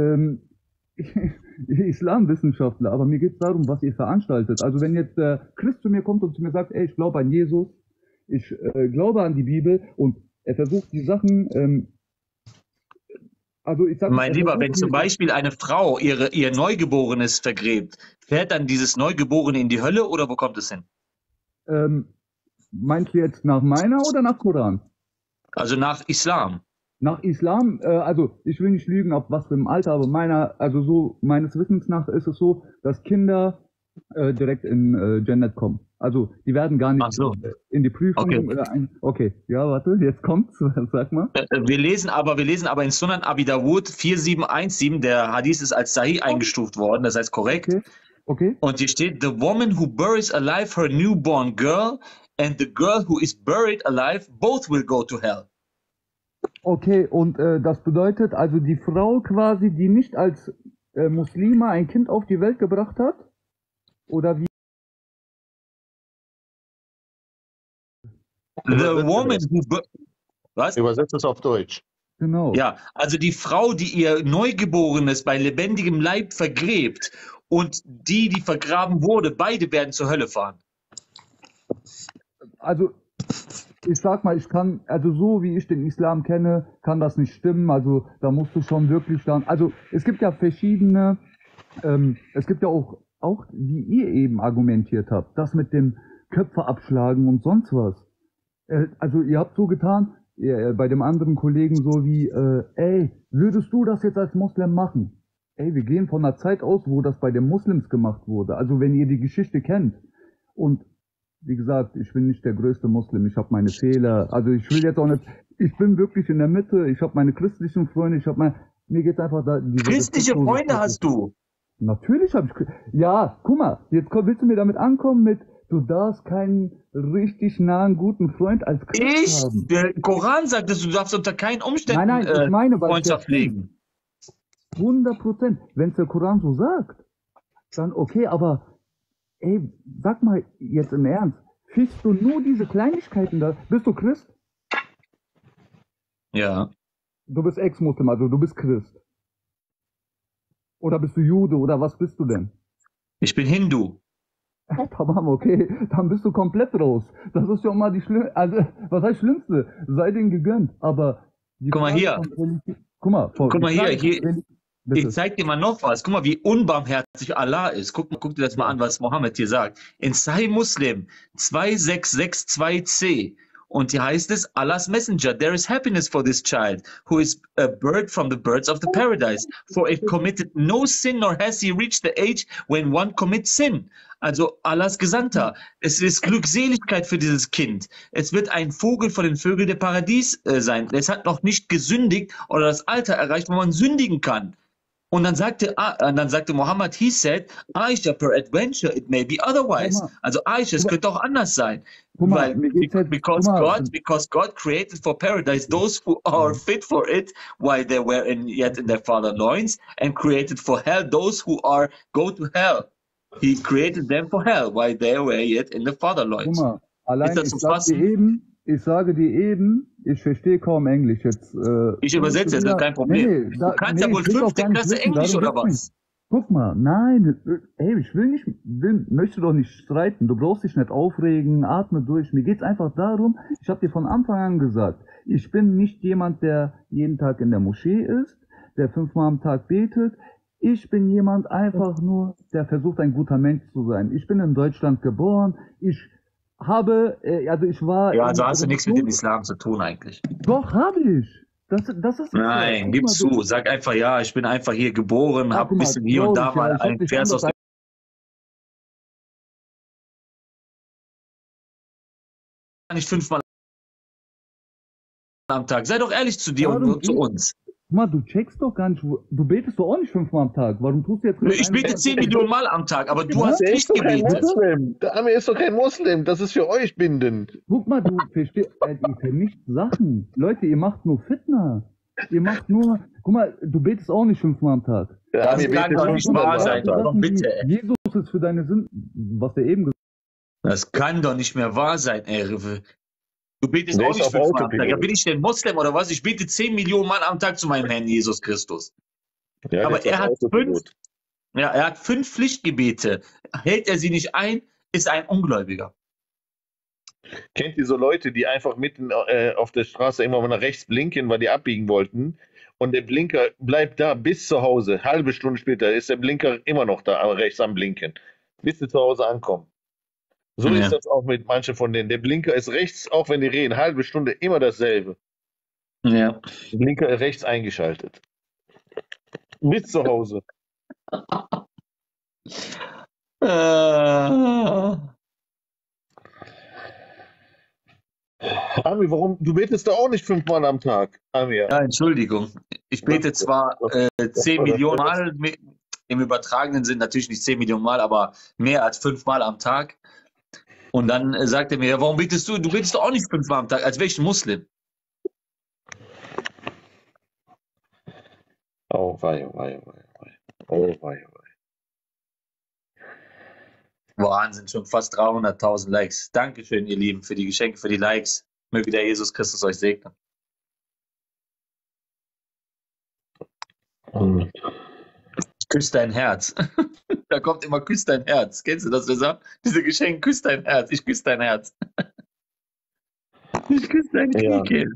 Islamwissenschaftler, aber mir geht es darum, was ihr veranstaltet. Also wenn jetzt der Christ zu mir kommt und zu mir sagt, ey, ich glaube an Jesus, ich glaube an die Bibel und er versucht die Sachen, also ich sag, mein Lieber, wenn zum Beispiel eine Frau ihr Neugeborenes vergräbt, fährt dann dieses Neugeborene in die Hölle oder wo kommt es hin? Meinst du jetzt nach meiner oder nach Koran? Also nach Islam. Nach Islam, also ich will nicht lügen, auf was für einem Alter, aber also so meines Wissens nach ist es so, dass Kinder direkt in Jannat kommen. Also die werden gar nicht in die Prüfung. Okay, ja, warte, jetzt kommt's, sag mal. Wir lesen aber in Sunan Abi Dawud 4717, der Hadith ist als Sahih eingestuft worden, das heißt korrekt. Okay. Und hier steht, the woman who buries alive her newborn girl and the girl who is buried alive, both will go to hell. Okay, und das bedeutet also die Frau quasi, die nicht als Muslima ein Kind auf die Welt gebracht hat? Oder wie? The woman who... Was? Übersetzt es auf Deutsch. Genau. Ja, also die Frau, die ihr Neugeborenes bei lebendigem Leib vergräbt und die vergraben wurde, beide werden zur Hölle fahren. Also, ich sag mal, also so wie ich den Islam kenne, kann das nicht stimmen. Also da musst du schon wirklich dann, also es gibt ja verschiedene, es gibt ja auch wie ihr eben argumentiert habt, das mit dem Köpfe abschlagen und sonst was. Also ihr habt so getan, bei dem anderen Kollegen so wie, ey, würdest du das jetzt als Moslem machen? Ey, wir gehen von einer Zeit aus, wo das bei den Muslims gemacht wurde. Also wenn ihr die Geschichte kennt. Und wie gesagt, ich bin nicht der größte Muslim, ich habe meine Fehler. Also ich will jetzt auch nicht, ich bin wirklich in der Mitte, ich habe meine christlichen Freunde, mir geht's einfach da. Christliche Freunde hast du? Natürlich habe ich, ja, guck mal, jetzt willst du mir damit ankommen mit, du darfst keinen richtig nahen, guten Freund als Christ haben. Der Koran sagt, dass du darfst unter keinen Umständen ich meine, Freundschaft pflegen. 100%. Wenn es der Koran so sagt, dann okay, aber ey, sag mal jetzt im Ernst, fischst du nur diese Kleinigkeiten da? Bist du Christ? Ja. Du bist Ex-Muslim, also du bist Christ. Oder bist du Jude oder was bist du denn? Ich bin Hindu. Tamam, okay, dann bist du komplett raus. Das ist ja mal die Schlimmste, also was heißt Schlimmste? Sei denen gegönnt, aber... Guck mal hier. Guck mal hier. Ich zeig dir mal noch was. Guck mal, wie unbarmherzig Allah ist. Guck dir das mal an, was Mohammed hier sagt. In Sahih Muslim 2662c. Und hier heißt es, Allah's Messenger, there is happiness for this child, who is a bird from the birds of the paradise. For it committed no sin, nor has he reached the age when one commits sin. Also Allahs Gesandter. Es ist Glückseligkeit für dieses Kind. Es wird ein Vogel von den Vögeln der Paradies sein. Es hat noch nicht gesündigt oder das Alter erreicht, wo man sündigen kann. Und dann sagte Mohammed, he said, Aisha, peradventure, it may be otherwise. Also Aisha, es könnte auch anders sein. Weil, because God created for paradise those who are fit for it while they were yet in their father's loins, and created for hell those who go to hell. He created them for hell while they were yet in the father's loins. Guck mal, allein ich sage dir eben, ich verstehe kaum Englisch jetzt. Ich übersetze, das ist kein Problem. Du kannst ja wohl 5. Klasse Englisch oder was? Guck mal, nein, ey, möchte doch nicht streiten, du brauchst dich nicht aufregen, atme durch. Mir geht's einfach darum, ich habe dir von Anfang an gesagt, ich bin nicht jemand, der jeden Tag in der Moschee ist, der 5-mal am Tag betet. Ich bin jemand einfach nur, der versucht, ein guter Mensch zu sein. Ich bin in Deutschland geboren, ich war... Ja, also hast du nichts mit dem Islam zu tun eigentlich. Doch, habe ich. Das ist Nein, gib zu. Sag einfach, ja, ich bin einfach hier geboren, hab ein bisschen hier und da mal einen Vers aus nicht 5-mal am Tag. Sei doch ehrlich zu dir und zu uns. Guck mal, du checkst doch gar nicht, du betest doch auch nicht 5-mal am Tag. Warum tust du jetzt... Ich bete 10 Millionen Mal am Tag, aber du hast nicht gebetet. Der Amir ist doch kein Muslim, das ist für euch bindend. Guck mal, du verstehst, ihr vermischt Sachen. Leute, ihr macht nur Fitna. Ihr macht nur... Guck mal, du betest auch nicht 5-mal am Tag. Das kann doch nicht wahr sein. Bitte. Jesus ist für deine Sünden, was er eben gesagt hat. Das kann doch nicht mehr wahr sein, ey. Du betest auch nicht 5-mal am Tag. Ja, bin ich denn Moslem oder was? Ich bete 10 Millionen Mal am Tag zu meinem Herrn Jesus Christus. Ja, aber er hat 5 Pflichtgebete. Hält er sie nicht ein, ist ein Ungläubiger. Kennt ihr so Leute, die einfach mitten auf der Straße immer mal nach rechts blinken, weil die abbiegen wollten? Und der Blinker bleibt da bis zu Hause. Halbe Stunde später ist der Blinker immer noch da rechts am Blinken. Bis sie zu Hause ankommen. So ist das auch mit manchen von denen. Der Blinker ist rechts, auch wenn die reden, halbe Stunde immer dasselbe. Ja. Der Blinker ist rechts eingeschaltet. Bis zu Hause. Amir, warum? Du betest doch auch nicht 5-mal am Tag, Amir. Ja, Entschuldigung. Ich bete zwar 10 Millionen Mal, im übertragenen Sinn natürlich nicht 10 Millionen Mal, aber mehr als 5-mal am Tag. Und dann sagt er mir, ja, warum betest du? Du betest doch auch nicht 5-mal am Tag, als wäre ich ein Muslim. Oh, wei, wei, wei, wei. Oh, wei, wei. Wahnsinn, schon fast 300.000 Likes. Dankeschön, ihr Lieben, für die Geschenke, für die Likes. Möge der Jesus Christus euch segnen. Küss dein Herz. Da kommt immer Küss dein Herz. Kennst du das, Lisa? Diese Geschenke, küss dein Herz. Ich küsse dein Herz. Ich küsse deine Kniekehle.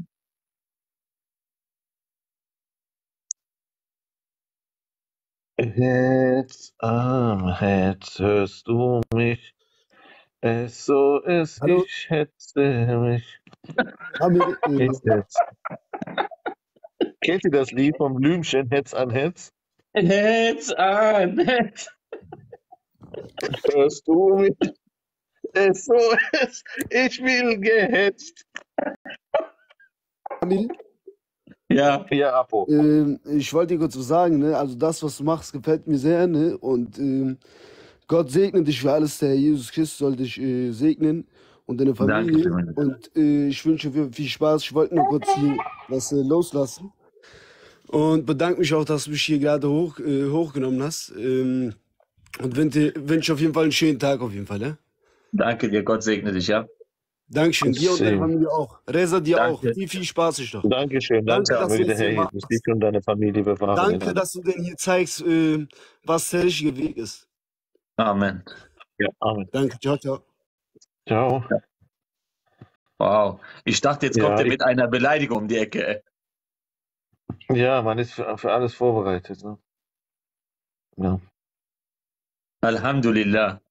Herz am Herz, hörst du mich? Es so ist, hallo? Ich schätze mich. Kennt ihr das Lied vom Blümchen, Herz an Herz? Herz an Herz. Hörst du mich? Es so ist, ich will gehetzt. Ja. Ja, Apo. Ich wollte dir kurz was sagen, ne? Also das, was du machst, gefällt mir sehr, ne? Und Gott segne dich für alles, der Jesus Christus soll dich segnen und deine Familie. Danke, und ich wünsche dir viel Spaß. Ich wollte nur kurz hier was loslassen. Und bedanke mich auch, dass du mich hier gerade hochgenommen hast. Und wünsche auf jeden Fall einen schönen Tag auf jeden Fall, ne? Danke dir, Gott segne dich, ja? Dankeschön, dir und deine Familie auch. Reza, dir auch. Viel Spaß ich doch. Dankeschön, danke, dass du das hier machst. Dich und deine Familie bewahren. Danke, dass du denn hier zeigst, was der richtige Weg ist. Amen. Ja, Amen. Danke, ciao, ciao. Ciao. Wow, ich dachte, jetzt kommt er mit einer Beleidigung um die Ecke, ey. Ja, man ist für alles vorbereitet. Ne? Ja. Alhamdulillah.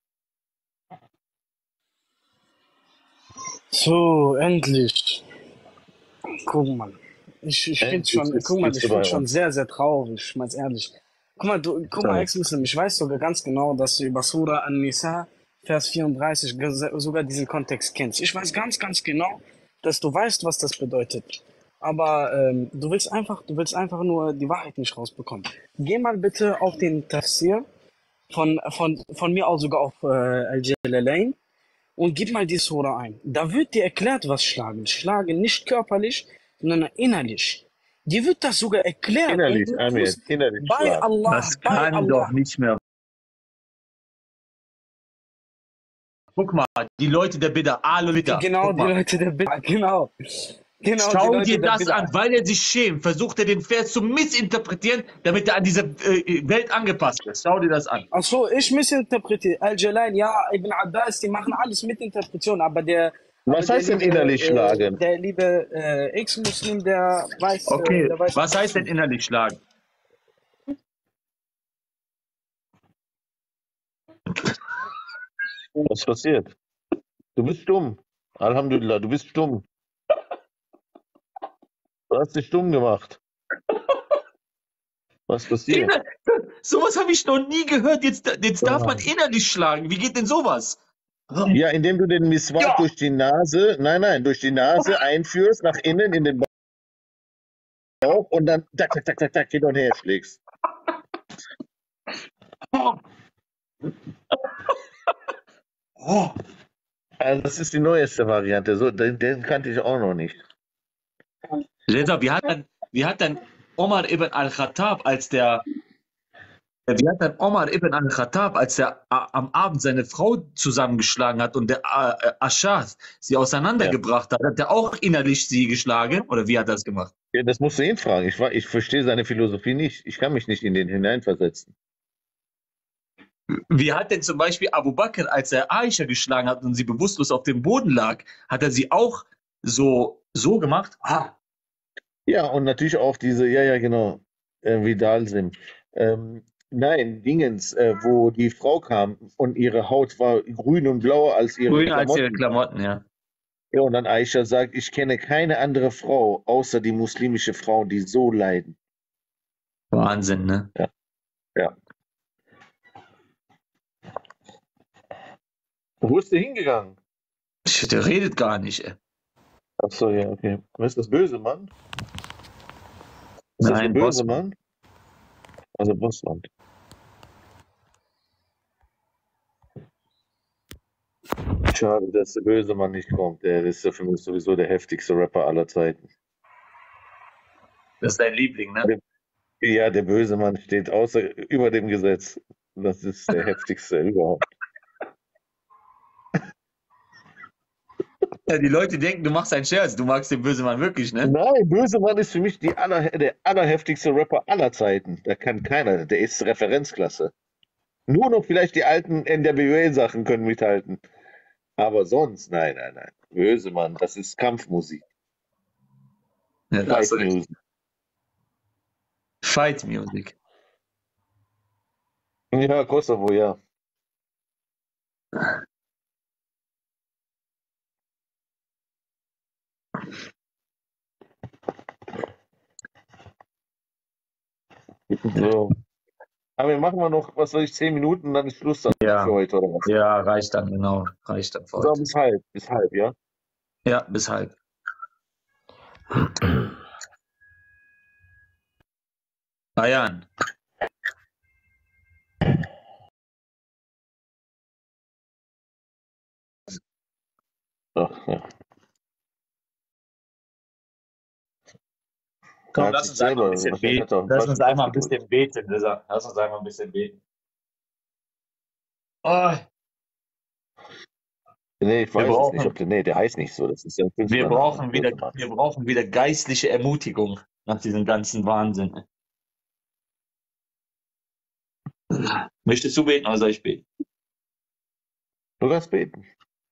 So, endlich. Guck mal. Ich finde schon sehr, sehr traurig, mal ehrlich. Guck mal, Ex-Muslim, ich weiß sogar ganz genau, dass du über Surah An-Nisa, Vers 34, sogar diesen Kontext kennst. Ich weiß ganz, ganz genau, dass du weißt, was das bedeutet. Aber du willst einfach nur die Wahrheit nicht rausbekommen. Geh mal bitte auf den Tafsir, von mir aus sogar auf Al-Jalalain, und gib mal die Surah ein. Da wird dir erklärt, was Schlagen. Schlagen nicht körperlich, sondern innerlich. Dir wird das sogar erklärt. Innerlich, innerlich. Bei Allah. Das kann doch nicht mehr. Guck mal, die Leute der Bid'a, Ahlul-Bid'a. Genau, die Leute der Bid'a, genau. Schau dir das an, weil er sich schämt, versucht er den Vers zu missinterpretieren, damit er an diese Welt angepasst ist. Schau dir das an. Ach so, ich missinterpretiere. Al-Jalal, ja, Ibn Abbas, die machen alles mit Interpretation, aber der... Was heißt denn innerlich schlagen? Der liebe Ex-Muslim, der weiß... Okay, der weiß, was heißt denn innerlich schlagen? Was passiert? Du bist stumm. Alhamdulillah, du bist stumm. Du hast dich stumm gemacht. Was passiert? Sowas habe ich noch nie gehört. Jetzt darf man innerlich schlagen. Wie geht denn sowas? Ja, indem du den Miswak durch die Nase, durch die Nase einführst, nach innen in den Bauch und dann tak, hin und her schlägst. Also das ist die neueste Variante. So, den kannte ich auch noch nicht. Wie hat dann Omar ibn al-Khattab, als der am Abend seine Frau zusammengeschlagen hat und der Aschas sie auseinandergebracht hat er auch innerlich sie geschlagen? Oder wie hat er das gemacht? Ja, das musst du ihn fragen. Ich verstehe seine Philosophie nicht. Ich kann mich nicht in den hineinversetzen. Wie hat denn zum Beispiel Abu Bakr, als er Aisha geschlagen hat und sie bewusstlos auf dem Boden lag, hat er sie auch so gemacht? Ja, und natürlich auch diese, genau, Vidal sind. Nein, Dingens, wo die Frau kam und ihre Haut war grün und blauer als ihre Klamotten, ja. Ja, und dann Aisha sagt, ich kenne keine andere Frau, außer die muslimische Frau, die so leiden. Wahnsinn, ne? Ja. Wo ist der hingegangen? Der redet gar nicht, ey. Achso, ja, okay. Was ist das böse Mann? Nein, der böse Mann? Also Bossmann. Schade, dass der böse Mann nicht kommt. Der ist ja für mich sowieso der heftigste Rapper aller Zeiten. Das ist dein Liebling, ne? Ja, der böse Mann steht über dem Gesetz. Das ist der heftigste überhaupt. Ja, die Leute denken, du machst einen Scherz. Du magst den bösen Mann wirklich, ne? Nein, böse Mann ist für mich der allerheftigste Rapper aller Zeiten. Da kann keiner. Der ist Referenzklasse. Nur noch vielleicht die alten NWA-Sachen können mithalten. Aber sonst, nein. Böse Mann, das ist Kampfmusik. Ja, Fight Music. Fight Music. Ja, Kosovo, ja. So. Aber machen wir noch, 10 Minuten, dann ist Schluss dann für heute, oder was? Ja, reicht dann, genau. Reicht dann für heute. Bis halb, ja? Ja, bis halb. Ayan. Ach, ja. Komm, lass uns einfach ein bisschen beten. Lass uns einfach ein bisschen beten, Lisa. Lass uns einfach ein bisschen beten. Oh. Nee, ich weiß es nicht. Nee, der heißt nicht so. Das ist ja wir brauchen wieder geistliche Ermutigung nach diesem ganzen Wahnsinn. Möchtest du beten oder soll ich beten? Du kannst beten.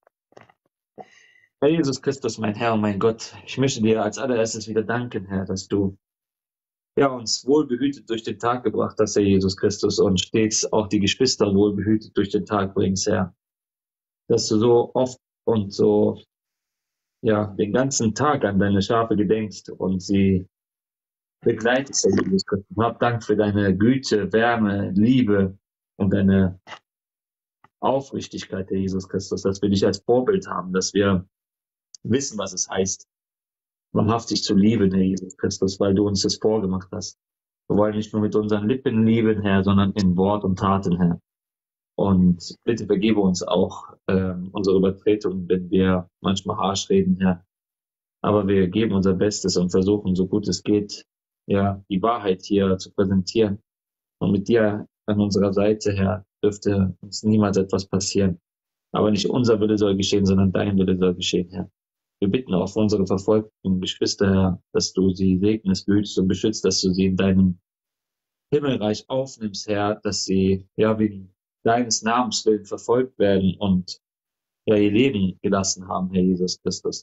Herr Jesus Christus, mein Herr und mein Gott, ich möchte dir als allererstes wieder danken, Herr, dass du uns wohlbehütet durch den Tag gebracht hast, Herr Jesus Christus, und stets auch die Geschwister wohlbehütet durch den Tag bringst, Herr. Dass du so oft und so den ganzen Tag an deine Schafe gedenkst und sie begleitest, Herr Jesus Christus. Hab Dank für deine Güte, Wärme, Liebe und deine Aufrichtigkeit, Herr Jesus Christus, dass wir dich als Vorbild haben, dass wir wissen, was es heißt, wahrhaftig zu lieben, Herr Jesus Christus, weil du uns das vorgemacht hast. Wir wollen nicht nur mit unseren Lippen lieben, Herr, sondern in Wort und Taten, Herr. Und bitte vergebe uns auch unsere Übertretungen, wenn wir manchmal harsch reden, Herr. Aber wir geben unser Bestes und versuchen, so gut es geht, die Wahrheit hier zu präsentieren. Und mit dir an unserer Seite, Herr, dürfte uns niemals etwas passieren. Aber nicht unser Wille soll geschehen, sondern dein Wille soll geschehen, Herr. Wir bitten auch für unsere verfolgten Geschwister, Herr, dass du sie segnest, behütest und beschützt, dass du sie in deinem Himmelreich aufnimmst, Herr, dass sie wegen deines Namens willen verfolgt werden und ihr Leben gelassen haben, Herr Jesus Christus.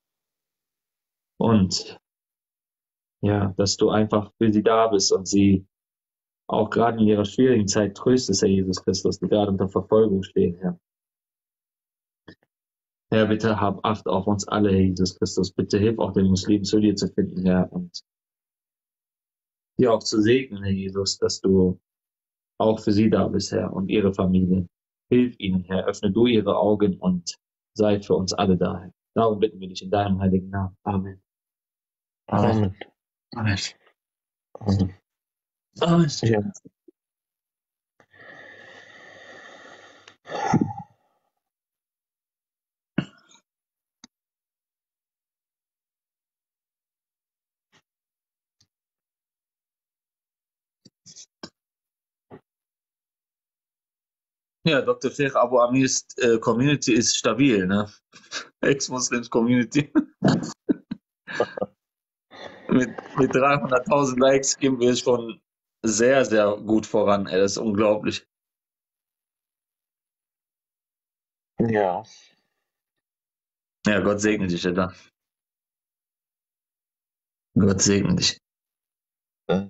Und dass du einfach für sie da bist und sie auch gerade in ihrer schwierigen Zeit tröstest, Herr Jesus Christus, die gerade unter Verfolgung stehen, Herr. Herr, bitte hab Acht auf uns alle, Herr Jesus Christus. Bitte hilf auch den Muslimen zu dir zu finden, Herr, und dir auch zu segnen, Herr Jesus, dass du auch für sie da bist, Herr, und ihre Familie. Hilf ihnen, Herr, öffne du ihre Augen und sei für uns alle da. Darum bitten wir dich in deinem heiligen Namen. Amen. Amen. Amen. Amen. Amen. Ja. Ja, Dr. Sheikh Abu Amirs Community ist stabil, ne? Ex-Muslims Community. mit 300.000 Likes gehen wir schon sehr, sehr gut voran. Ey, das ist unglaublich. Ja. Ja, Gott segne dich, Alter. Gott segne dich. Ja.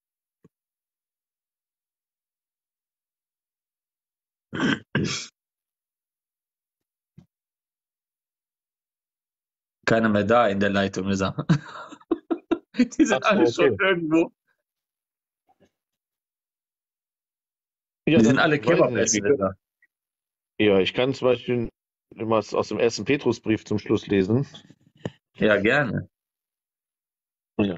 Keiner mehr da in der Leitung, ist er. Die sind alle schon irgendwo. Ja, die sind alle weiß ich Kebab nicht. essen. Alter. Ja, ich kann zum Beispiel was aus dem 1. Petrusbrief zum Schluss lesen. Ja, gerne. Ja.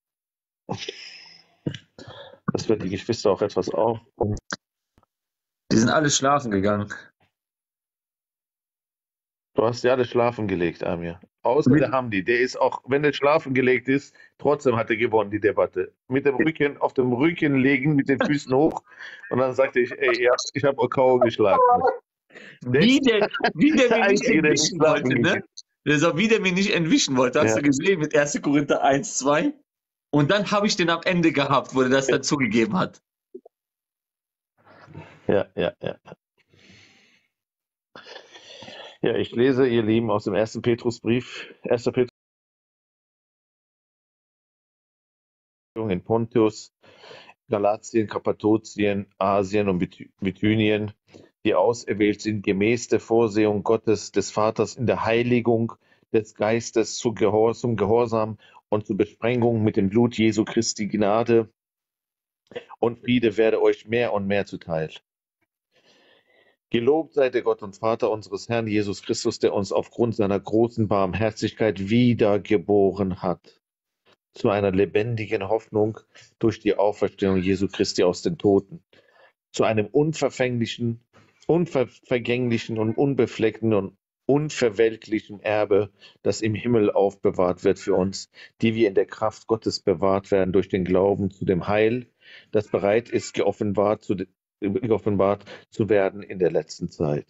Das wird die Geschwister auch etwas auf. Die sind alle schlafen gegangen. Du hast ja alle schlafen gelegt, Amir. Außer der Hamdi. Der ist auch, wenn er schlafen gelegt ist, trotzdem hat er gewonnen, die Debatte. Mit dem Rücken, auf dem Rücken legen, mit den Füßen hoch. Und dann sagte ich, ey, ja, ich habe K.O. geschlagen. Wie der mich nicht Einzige, der entwischen nicht wollte, schlafen ne? Der ist auch wie der mich nicht entwischen wollte. Hast Ja. du gesehen mit 1. Korinther 1, 2? Und dann habe ich den am Ende gehabt, wo er das dann zugegeben hat. Ja. Ja, ich lese, ihr Lieben, aus dem 1. Petrusbrief. 1. Petrus in Pontus, Galatien, Kappadokien, Asien und Bithynien, die auserwählt sind, gemäß der Vorsehung Gottes, des Vaters, in der Heiligung des Geistes zum Gehorsam und zur Besprengung mit dem Blut Jesu Christi. Gnade und Friede werde euch mehr und mehr zuteil. Gelobt sei der Gott und Vater unseres Herrn Jesus Christus, der uns aufgrund seiner großen Barmherzigkeit wiedergeboren hat zu einer lebendigen Hoffnung durch die Auferstehung Jesu Christi aus den Toten, zu einem unvergänglichen und unbefleckten und unverwelklichen Erbe, das im Himmel aufbewahrt wird für uns, die wir in der Kraft Gottes bewahrt werden durch den Glauben zu dem Heil, das bereit ist, geoffenbart zu werden in der letzten Zeit.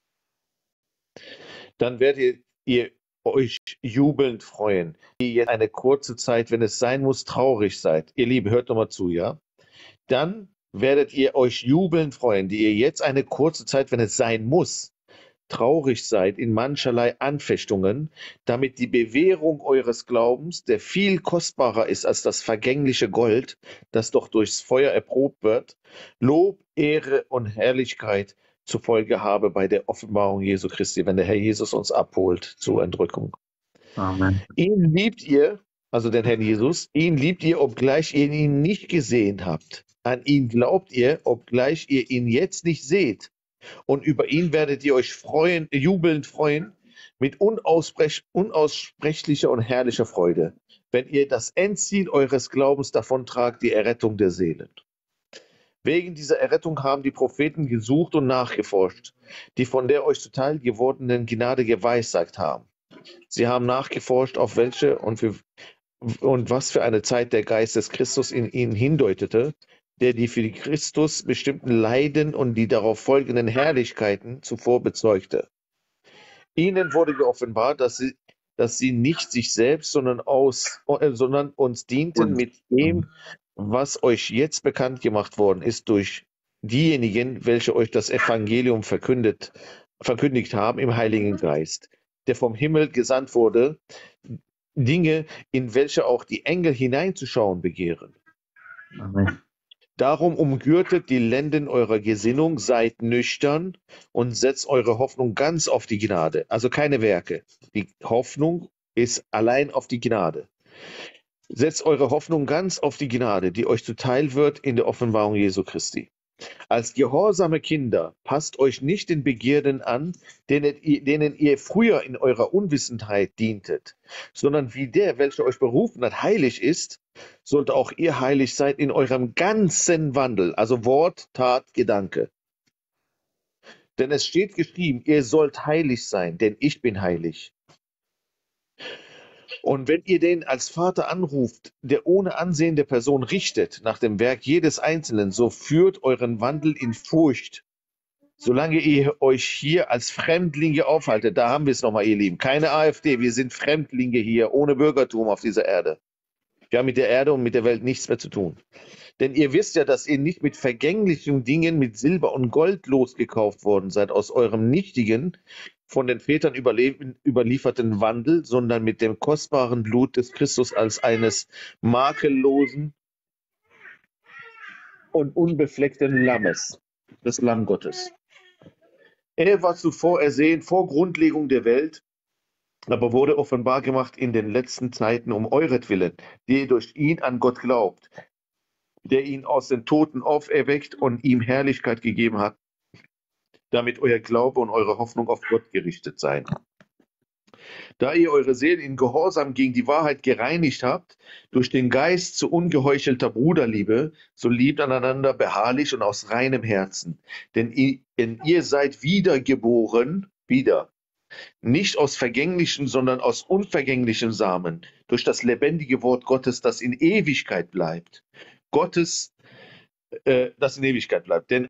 Dann werdet ihr euch jubelnd freuen, die jetzt eine kurze Zeit, wenn es sein muss, traurig seid. Ihr Lieben, hört doch mal zu, ja? Dann werdet ihr euch jubelnd freuen, die ihr jetzt eine kurze Zeit, wenn es sein muss, traurig seid in mancherlei Anfechtungen, damit die Bewährung eures Glaubens, der viel kostbarer ist als das vergängliche Gold, das doch durchs Feuer erprobt wird, Lob, Ehre und Herrlichkeit zur Folge habe bei der Offenbarung Jesu Christi, wenn der Herr Jesus uns abholt zur Entrückung. Amen. Ihn liebt ihr, also den Herrn Jesus, ihn liebt ihr, obgleich ihr ihn nicht gesehen habt. An ihn glaubt ihr, obgleich ihr ihn jetzt nicht seht. Und über ihn werdet ihr euch freuen, jubelnd freuen, mit unaussprechlicher und herrlicher Freude, wenn ihr das Endziel eures Glaubens davontragt, die Errettung der Seelen. Wegen dieser Errettung haben die Propheten gesucht und nachgeforscht, die von der euch zuteil gewordenen Gnade geweissagt haben. Sie haben nachgeforscht, auf welche und was für eine Zeit der Geist des Christus in ihnen hindeutete, der die für Christus bestimmten Leiden und die darauf folgenden Herrlichkeiten zuvor bezeugte. Ihnen wurde geoffenbart, dass sie nicht sich selbst, sondern uns dienten mit dem, was euch jetzt bekannt gemacht worden ist durch diejenigen, welche euch das Evangelium verkündigt haben im Heiligen Geist, der vom Himmel gesandt wurde, Dinge, in welche auch die Engel hineinzuschauen begehren. Amen. Darum umgürtet die Lenden eurer Gesinnung, seid nüchtern und setzt eure Hoffnung ganz auf die Gnade. Also keine Werke. Die Hoffnung ist allein auf die Gnade. Setzt eure Hoffnung ganz auf die Gnade, die euch zuteil wird in der Offenbarung Jesu Christi. Als gehorsame Kinder passt euch nicht den Begierden an, denen ihr früher in eurer Unwissenheit dientet, sondern wie der, welcher euch berufen hat, heilig ist, sollt auch ihr heilig sein in eurem ganzen Wandel, also Wort, Tat, Gedanke. Denn es steht geschrieben, ihr sollt heilig sein, denn ich bin heilig. Und wenn ihr den als Vater anruft, der ohne Ansehen der Person richtet, nach dem Werk jedes Einzelnen, so führt euren Wandel in Furcht, solange ihr euch hier als Fremdlinge aufhaltet. Da haben wir es nochmal, ihr Lieben. Keine AfD, wir sind Fremdlinge hier, ohne Bürgertum auf dieser Erde. Wir haben mit der Erde und mit der Welt nichts mehr zu tun. Denn ihr wisst ja, dass ihr nicht mit vergänglichen Dingen, mit Silber und Gold losgekauft worden seid, aus eurem nichtigen, von den Vätern überlieferten Wandel, sondern mit dem kostbaren Blut des Christus als eines makellosen und unbefleckten Lammes, des Lamm Gottes. Er war zuvor ersehen vor Grundlegung der Welt, aber wurde offenbar gemacht in den letzten Zeiten um euretwillen, die ihr durch ihn an Gott glaubt, der ihn aus den Toten auferweckt und ihm Herrlichkeit gegeben hat, damit euer Glaube und eure Hoffnung auf Gott gerichtet seien. Da ihr eure Seelen in Gehorsam gegen die Wahrheit gereinigt habt, durch den Geist zu ungeheuchelter Bruderliebe, so liebt aneinander beharrlich und aus reinem Herzen. Denn ihr seid wiedergeboren, nicht aus vergänglichen, sondern aus unvergänglichen Samen, durch das lebendige Wort Gottes, das in Ewigkeit bleibt. Das in Ewigkeit bleibt. Denn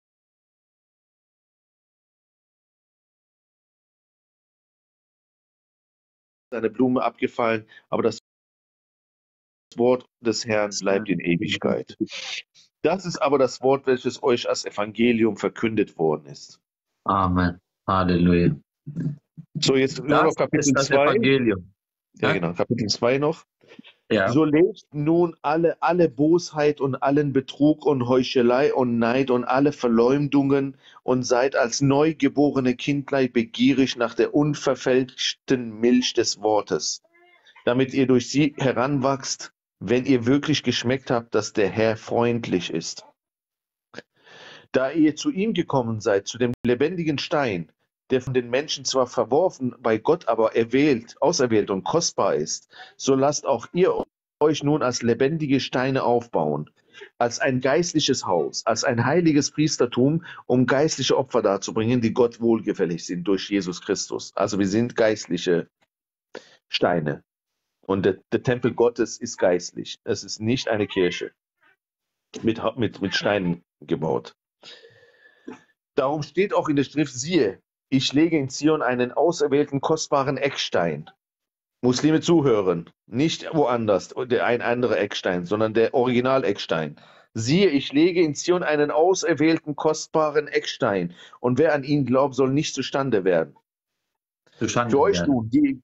eine Blume abgefallen, aber das Wort des Herrn bleibt in Ewigkeit. Das ist aber das Wort, welches euch als Evangelium verkündet worden ist. Amen. Halleluja. So, jetzt nur noch Kapitel 2. Evangelium. Ja, genau, Kapitel 2 noch. Ja. So legt nun alle Bosheit und allen Betrug und Heuchelei und Neid und alle Verleumdungen und seid als neugeborene Kindlein begierig nach der unverfälschten Milch des Wortes, damit ihr durch sie heranwachst, wenn ihr wirklich geschmeckt habt, dass der Herr freundlich ist. Da ihr zu ihm gekommen seid, zu dem lebendigen Stein, der von den Menschen zwar verworfen, bei Gott aber auserwählt und kostbar ist, so lasst auch ihr euch nun als lebendige Steine aufbauen, als ein geistliches Haus, als ein heiliges Priestertum, um geistliche Opfer darzubringen, die Gott wohlgefällig sind durch Jesus Christus. Also wir sind geistliche Steine. Und der Tempel Gottes ist geistlich. Es ist nicht eine Kirche mit Steinen gebaut. Darum steht auch in der Schrift, siehe, ich lege in Zion einen auserwählten, kostbaren Eckstein. Muslime zuhören, nicht woanders, ein anderer Eckstein, sondern der Original-Eckstein. Siehe, ich lege in Zion einen auserwählten, kostbaren Eckstein, und wer an ihn glaubt, soll nicht zustande werden. Für euch nun, die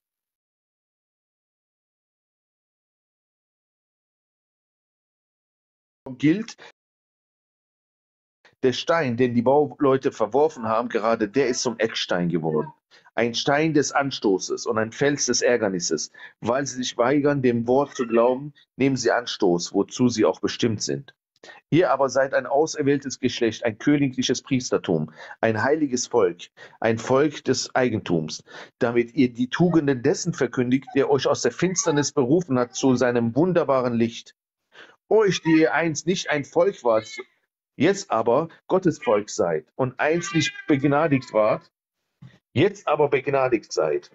gilt, der Stein, den die Bauleute verworfen haben, gerade der ist zum Eckstein geworden. Ein Stein des Anstoßes und ein Fels des Ärgernisses. Weil sie sich weigern, dem Wort zu glauben, nehmen sie Anstoß, wozu sie auch bestimmt sind. Ihr aber seid ein auserwähltes Geschlecht, ein königliches Priestertum, ein heiliges Volk, ein Volk des Eigentums, damit ihr die Tugenden dessen verkündigt, der euch aus der Finsternis berufen hat zu seinem wunderbaren Licht. Euch, die ihr einst nicht ein Volk wart, jetzt aber Gottes Volk seid und einst nicht begnadigt wart, jetzt aber begnadigt seid.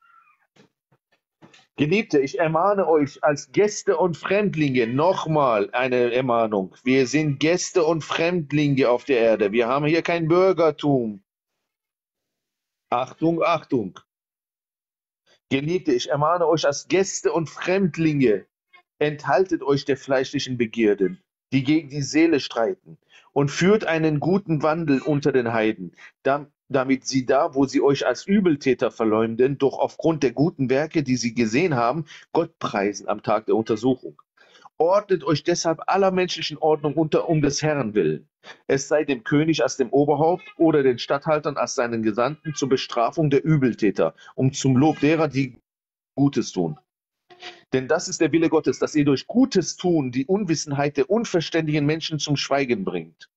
Geliebte, ich ermahne euch als Gäste und Fremdlinge, nochmal eine Ermahnung. Wir sind Gäste und Fremdlinge auf der Erde. Wir haben hier kein Bürgertum. Achtung, Achtung. Geliebte, ich ermahne euch als Gäste und Fremdlinge, enthaltet euch der fleischlichen Begierden, die gegen die Seele streiten, und führt einen guten Wandel unter den Heiden, damit sie da, wo sie euch als Übeltäter verleumden, doch aufgrund der guten Werke, die sie gesehen haben, Gott preisen am Tag der Untersuchung. Ordnet euch deshalb aller menschlichen Ordnung unter, um des Herrn willen. Es sei dem König als dem Oberhaupt oder den Statthaltern als seinen Gesandten zur Bestrafung der Übeltäter, zum Lob derer, die Gutes tun. Denn das ist der Wille Gottes, dass ihr durch Gutes tun die Unwissenheit der unverständigen Menschen zum Schweigen bringt.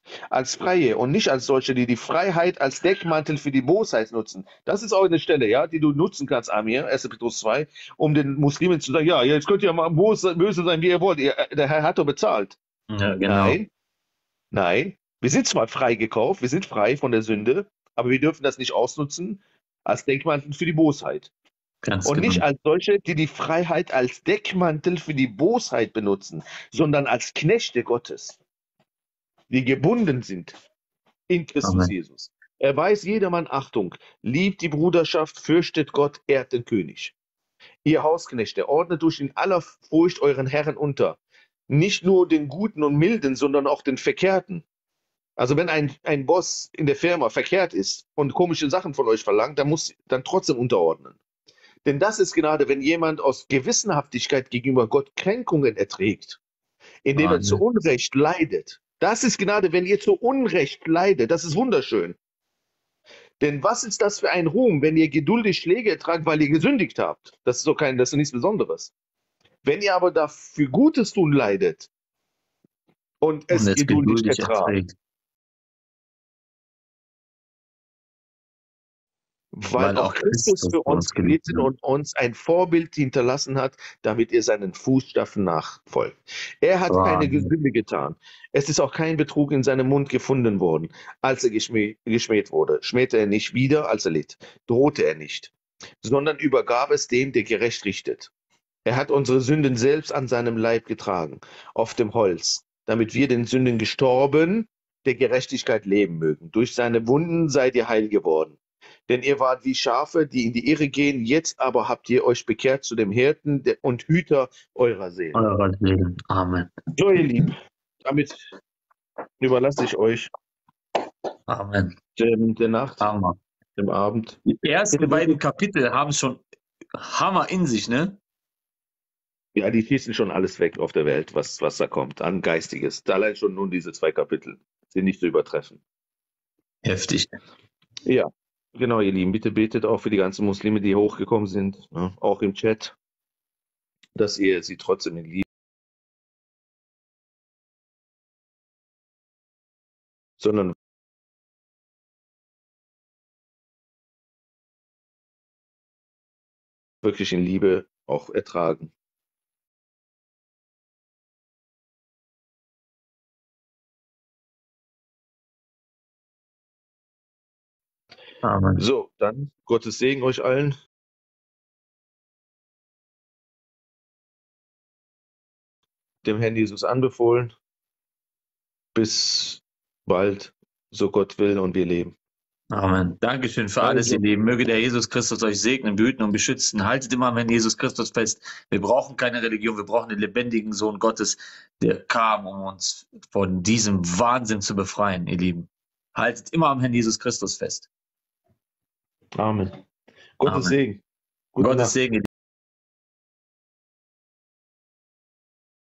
Als Freie und nicht als solche, die die Freiheit als Deckmantel für die Bosheit nutzen. Das ist auch eine Stelle, ja, die du nutzen kannst, Amir, 1. Petrus 2, um den Muslimen zu sagen, ja, jetzt könnt ihr mal böse sein, wie ihr wollt. Der Herr hat doch bezahlt. Ja, genau. Nein. Wir sind zwar frei gekauft, wir sind frei von der Sünde, aber wir dürfen das nicht ausnutzen als Deckmantel für die Bosheit. Und nicht als solche, die die Freiheit als Deckmantel für die Bosheit benutzen, sondern als Knechte Gottes, die gebunden sind in Christus Jesus. Er weiß jedermann Achtung, liebt die Bruderschaft, fürchtet Gott, ehrt den König. Ihr Hausknechte, ordnet euch in aller Furcht euren Herren unter. Nicht nur den Guten und Milden, sondern auch den Verkehrten. Also wenn ein Boss in der Firma verkehrt ist und komische Sachen von euch verlangt, dann muss dann trotzdem unterordnen. Denn das ist Gnade, wenn jemand aus Gewissenhaftigkeit gegenüber Gott Kränkungen erträgt, indem er zu Unrecht leidet. Das ist Gnade, wenn ihr zu Unrecht leidet. Das ist wunderschön. Denn was ist das für ein Ruhm, wenn ihr geduldig Schläge ertragt, weil ihr gesündigt habt? Das ist nichts Besonderes. Wenn ihr aber dafür Gutes tun leidet und es geduldig ertragt, weil auch Christus für uns gelitten und uns ein Vorbild hinterlassen hat, damit ihr seinen Fußstapfen nachfolgt. Er hat keine Sünde getan. Es ist auch kein Betrug in seinem Mund gefunden worden. Als er geschmäht wurde, schmähte er nicht wieder, als er litt, drohte er nicht, sondern übergab es dem, der gerecht richtet. Er hat unsere Sünden selbst an seinem Leib getragen, auf dem Holz, damit wir den Sünden gestorben, der Gerechtigkeit leben mögen. Durch seine Wunden seid ihr heil geworden. Denn ihr wart wie Schafe, die in die Irre gehen, jetzt aber habt ihr euch bekehrt zu dem Hirten und Hüter eurer Seelen. Amen. So, ihr Lieben, damit überlasse ich euch der Nacht, dem Abend. Die ersten beiden Kapitel haben schon Hammer in sich, ne? Ja, die schießen schon alles weg auf der Welt, was da kommt, an Geistiges. Allein schon nun diese 2 Kapitel sind nicht zu übertreffen. Heftig. Ja. Genau, ihr Lieben, bitte betet auch für die ganzen Muslime, die hochgekommen sind, ne, auch im Chat, dass ihr sie trotzdem in Liebe, sondern wirklich in Liebe auch ertragen. Amen. So, dann Gottes Segen euch allen. Dem Herrn Jesus anbefohlen. Bis bald, so Gott will und wir leben. Amen. Dankeschön für alles, ihr Lieben. Möge der Jesus Christus euch segnen, behüten und beschützen. Haltet immer am Herrn Jesus Christus fest. Wir brauchen keine Religion, wir brauchen den lebendigen Sohn Gottes, der kam, um uns von diesem Wahnsinn zu befreien, ihr Lieben. Haltet immer am Herrn Jesus Christus fest. Amen. Gottes Segen. Gottes Segen.